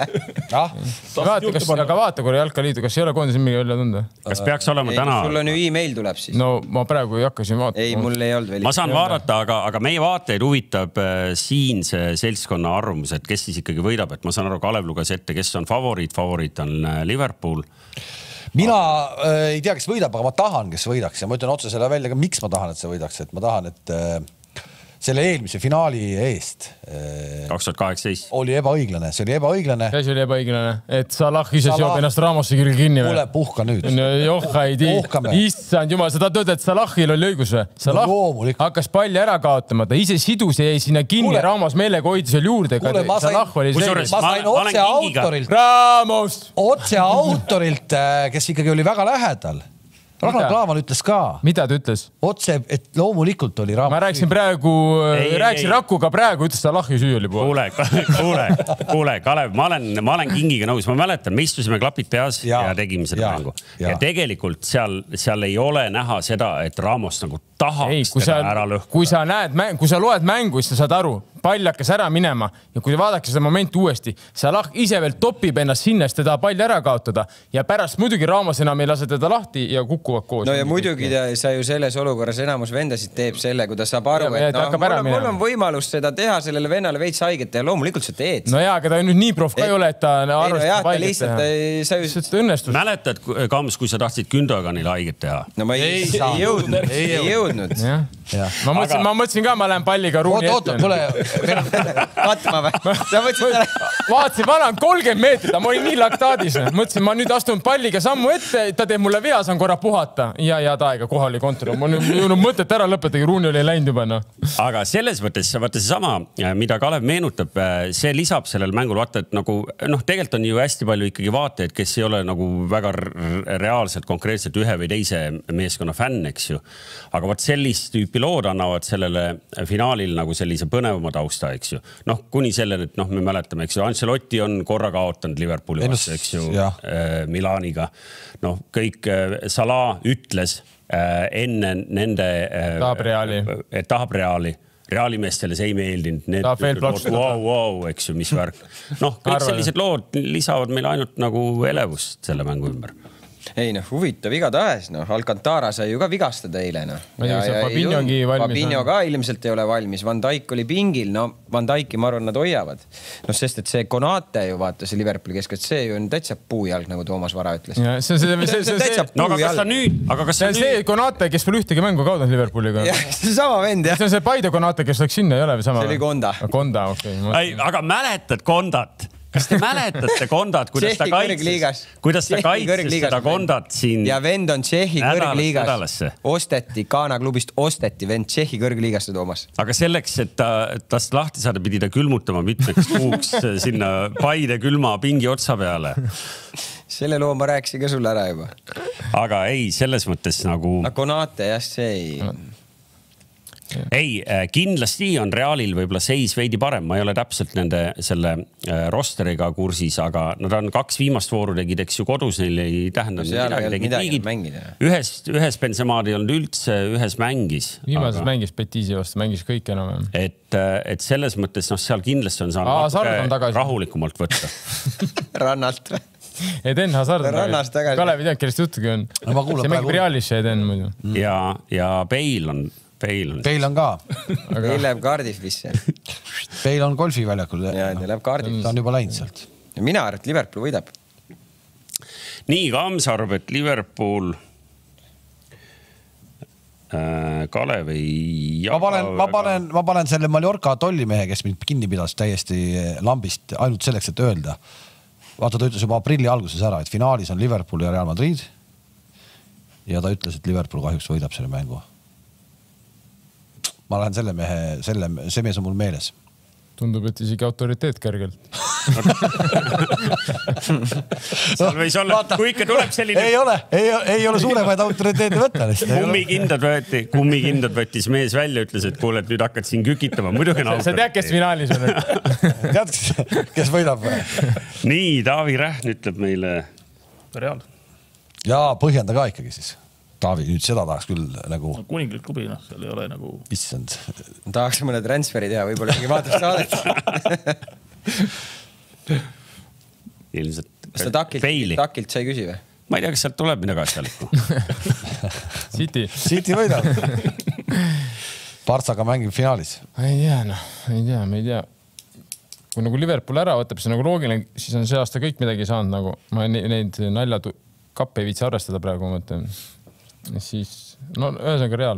Aga vaata korra Jalkaliidu, kas ei ole koondise nimekiri välja tulnud? Kas peaks olema täna? Sul on ju e-mail tuleb siis. No ma praegu ei hakka siin vaatama. Ei, mul ei olnud veel. Ma saan vaadata, aga meie vaateid huvitab siin see seltskonna arvamus, et kes siis ikkagi võidab. Et ma saan aru, Kalev luges ette, kes on favoriit. Favoriit on Liverpool. Mina ei tea, kes võidab, aga ma tahan, kes võidaks ja ma ütlen otse selle välja, aga miks ma tahan, et see võidaks, et ma tahan, et selle eelmise finaali eest 2018 oli ebaõiglane, see oli ebaõiglane. See oli ebaõiglane, et Salah ise seob ennast Ramosse küll kinni. Kuule, puhka nüüd. Joh, ei tii. Issand jumal, sa tahad öelda, et Salahil oli õigus või? Salah hakkas palli ära kaotama, ta ise sidus ja jäi sinna kinni, Ramos meelega hoidis veel juurde. Salah oli ma sain otse autorilt. Ramos! Otse autorilt, kes ikkagi oli väga lähedal. Ragnar Klavan ütles ka. Mida ta ütles? Otse, et loomulikult oli Ramos. Ma rääkisin praegu, rääkisin Rakuga praegu, ütles Salahi süü oli poole. Kuule, Kalev, ma olen Kingiga nõus. Ma mäletan, me istusime klapid peas ja tegime seda mängu. Ja tegelikult seal ei ole näha seda, et Ramos nagu tahaks teda ära lõhkuda. Kui sa loed mängu, siis sa saad aru, pall hakkas ära minema ja kui vaadake seda momenti uuesti, Salah ise veel topib ennast sinna, sest teda palli ära kaotada ja pärast muidugi Ramos enam ei lase teda lahti ja kukuvad koos. No ja muidugi sa ju selles olukorras enamus vendasid teeb selle, kui ta saab aru, et mul on võimalus seda teha sellele vennale veits haiget ja loomulikult sa teed. No jaa, aga ta nüüd nii prof ka ei ole, et ta arvestab haiget teha. Mäletad, Kams, kui sa tahtsid Gündoganile haiget teha? No ma ei jõudnud. Ma mõtlesin ka, ma lähen palliga ruumi ette. Katma või? Vaatasin, ma olen 30 meetrit, ma olin nii laktaadis. Mõtlesin, ma nüüd astun palliga sammu ette, ta teeb mulle vea, saan korra puhata. Ja taega kohal oli kontor. Ma nüüd mõtet ära lõpetagi, ruuni oli läinud juba. Aga selles mõttes, vaata see sama, mida Kalev meenutab, see lisab sellel mängul, vaata, et nagu, tegelikult on ju hästi palju ikkagi vaateid, kes ei ole nagu väga reaalselt, konkreetselt ühe või teise meeskonna fänn, eks ju. Aga vaat sellist tüüpi lood annavad sellele finaalil nagu sellise põnevama tausta, eks ju. Kuni sellele, et me mäletame, eks ju, Ancelotti on korra kaotanud Liverpooli vastu, eks ju, Milaniga. Kõik Salah ütles enne nende tahab Reali. Reaalimeestele see ei meeldinud. Wow, eks ju, mis värk. Kõik sellised lood lisavad meil ainult nagu elevust selle mängu ümber. Ei, huvitav igatahes. Alcantara sai ju ka vigastada eile. Fabinho ka ilmselt ei ole valmis. Van Dijk oli pingil. Van Dijki, ma arvan, nad hoiavad. Sest et see Konate ju vaata, see Liverpooli keskelt, see ju on täitsa puujalg, nagu Toomas Vara ütles. Aga kas ta nüüd? See on see Konate, kes veel ühtegi mängu kaotanud Liverpooliga. See sama vend, jah. See on see Paide Konate, kes läks sinna, ei ole või sama? See oli Konda. Konda, okei. Aga mäletad Kondat? Kas te mäletate Kondat, kuidas ta kaitses seda Kondat siin? Ja vend on Tšehhi kõrgliigas. Osteti, Kaana klubist osteti vend Tšehhi kõrgliigasse, Toomas. Aga selleks, et tast lahti saada, pidi ta külmutama mitmeks kuuks sinna Paide külma pingi otsa peale. Selle loo ma rääkisin ka sulle ära juba. Aga ei, selles mõttes nagu... Konate, jah, see ei... Ei, kindlasti on Realil võib-olla seis veidi parem. Ma ei ole täpselt nende selle rosteriga kursis, aga nad on 2 viimast vooru tegid, eks ju, kodus neil ei tähendanud midagi. Ühes Benzemaadi on üldse, ühes mängis. Viimases mängis Betiisi vastu, mängis kõik enam. Et selles mõttes, seal kindlasti on saanud rahulikumalt võtta. Rannalt. Eden Hazard. Kalev ei tea, kellest juttugi on. See mängib Realis see Eden muidu. Ja Bale on ka. Bale läheb Cardiffisse. Bale on golfiväljakul. Ja ta läheb Cardiffisse. Ta on juba läinud sealt. Mina arvan, et Liverpool võidab. Nii, Kams arvab, et Liverpool... Kalev ei... Ma panen selle Mallorca tollimehe, kes mind kinni pidas täiesti lambist ainult selleks, et öelda. Vaata, ta ütles juba aprilli alguses ära, et finaalis on Liverpool ja Real Madrid. Ja ta ütles, et Liverpool kahjuks võidab selle mängu. Ma lähen selle mehe, see mees on mul meeles. Tundub, et isegi autoriteet kergelt. Seal võis olla, kui ikka tuleb selline... Ei ole suuremaid autoriteete võtta. Kummikindad võttis mees välja, ütles, et kuule, et nüüd hakkad siin kükitama. Muidugi on autoriteet. Sa tead, kes finaalis on? Tead, kes võidab? Nii, Taavi Rähn ütleb meile... Real. Ja põhjenda ka ikkagi siis. Taavi, nüüd seda tahaks küll nagu... Kuninglik klubi, seal ei ole nagu... Issand. Tahaks mõne transferi teha, võib-olla isegi vaatab saadet. Ilmselt kas ta takilt sai küsi või? Ma ei tea, kas sealt tuleb midagi asjalikku. City võidab. Partsaga mängib finaalis. Ei tea. Kui nagu Liverpool ära võtab, see nagu loogiline, siis on see aasta kõik midagi saanud nagu. Ma neid nalja-kappe ei viitsi arvestada praegu, mõtlen. Siis, no ühesõnaga Real.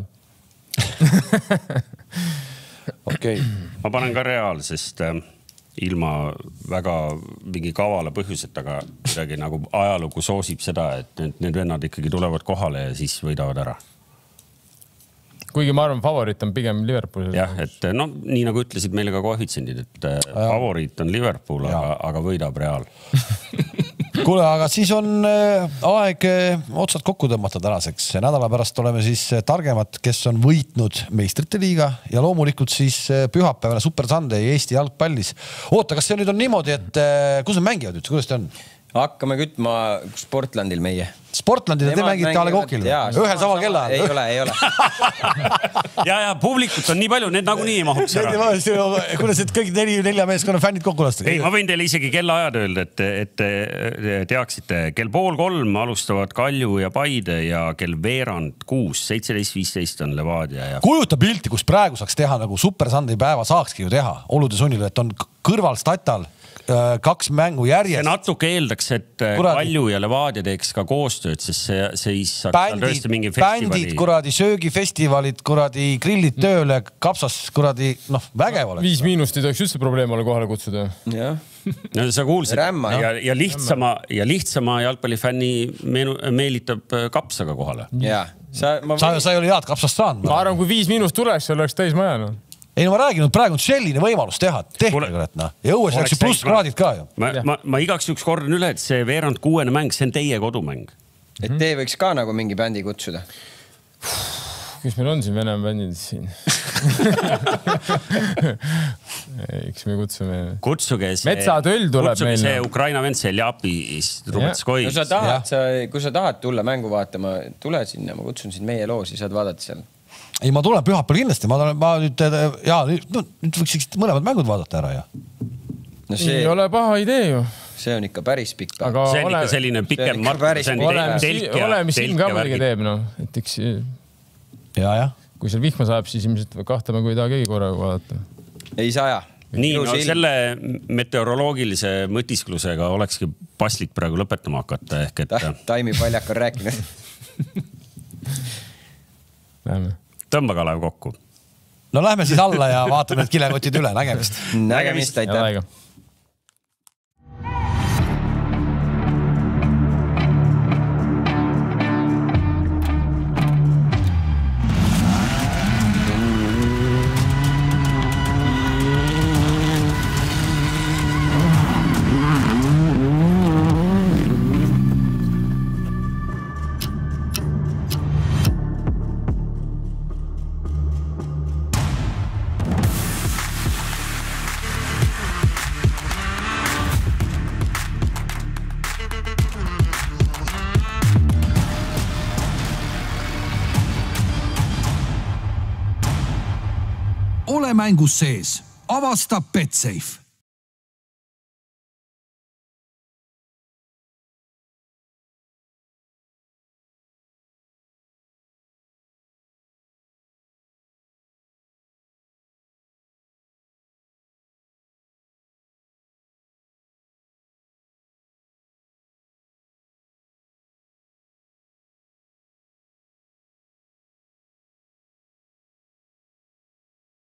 Okei. Ma panen ka Real, sest ilma väga mingi kavala põhjusetaga midagi nagu ajalugu soosib seda, et need vennad ikkagi tulevad kohale ja siis võidavad ära. Kuigi ma arvan, favoriit on pigem Liverpool. Jah, et no nii nagu ütlesid meile ka koefitsendid, et favoriit on Liverpool, aga võidab Real. Kuule, aga siis on aeg otsad kokku tõmmata tänaseks. Nädala pärast oleme siis targemad, kes on võitnud meistrite liiga ja loomulikult siis pühapäevane Super Sunday Eesti jalgpallis. Oota, kas see nüüd on niimoodi, et kus on mängivad nüüd? Kuidas te on? Hakkame kütma Sportlandil meie. Sportlandil te mängite A. Le Coqil? Ühel samal kella? Ei ole. Ja puublikult on nii palju, need nagunii ei mahuks ära. Kuidas et kõik 4 meeskonna fännid kokku lasta? Ei, ma võin teile isegi kellaajad öelda, et teaksite. Kell 2:30 alustavad Kalju ja Paide ja kell veerand 6, 17:15 on Levadia. Kujuta pilti, kus praegu saaks teha nagu Super Sunday päeva saakski ju teha. Olude sunnil, et on kõrval statal 2 mängu järjest. See natuke eeldaks, et Kalju ja Levadia teeks ka koostööd, sest see saaks tõesti mingi festivali. Bändid, kuradi söögifestivalid, kuradi grillid tööle, kapsas, kuradi, vägev oleks. 5 miinust ei tohiks üldse probleem olla kohale kutsuda. Jah. No sa kuulsid. Ja lihtsama jalgpallifänni meelitab kapsaga kohale. Jah. Sa ei ole head kapsast saanud. Ma arvan, kui 5 miinust tuleks, see oleks täis maja. Ei, no ma räägin, praegu on selline võimalus teha. Tehke, ja õues läks pluss kraadid ka ju. Ma igaks üks kordan üle, et see veerand 6. mäng, see on teie kodumäng. Et te võiks ka nagu mingi bändi kutsuda. Kes meil on siin Venemaa bändid siin? Eks me kutsume. Kutsuge Metsatöll tuleb meil. See Ukraina vend Seljapist Rumetskoi. Kui sa tahad tulla mängu vaatama, tule sinna, ma kutsun sind meie loosi, saad vaadata seal. Ei, ma tulen pühapäeval kindlasti. Ma nüüd võiks mõlemad mängud vaadata ära, Ei ole paha idee ju. See on ikka päris pikk. See on ikka selline pikem mark. Oleme siin ka mõlegi teeb, et eks... Kui seal vihma saab, siis ilmselt kahtame, kui ei taha keegi korraga vaadata. Ei saja. Nii, selle meteoroloogilise mõtisklusega olekski paslik praegu lõpetama hakata. Taimi Paljak on rääkinud. Lähme. Tõmba Kalev kokku. No lähme siis alla ja vaatame need kilekotid üle. Nägemist. Nägemist, aitäh. Ole mängus sees. Avasta Betsafe.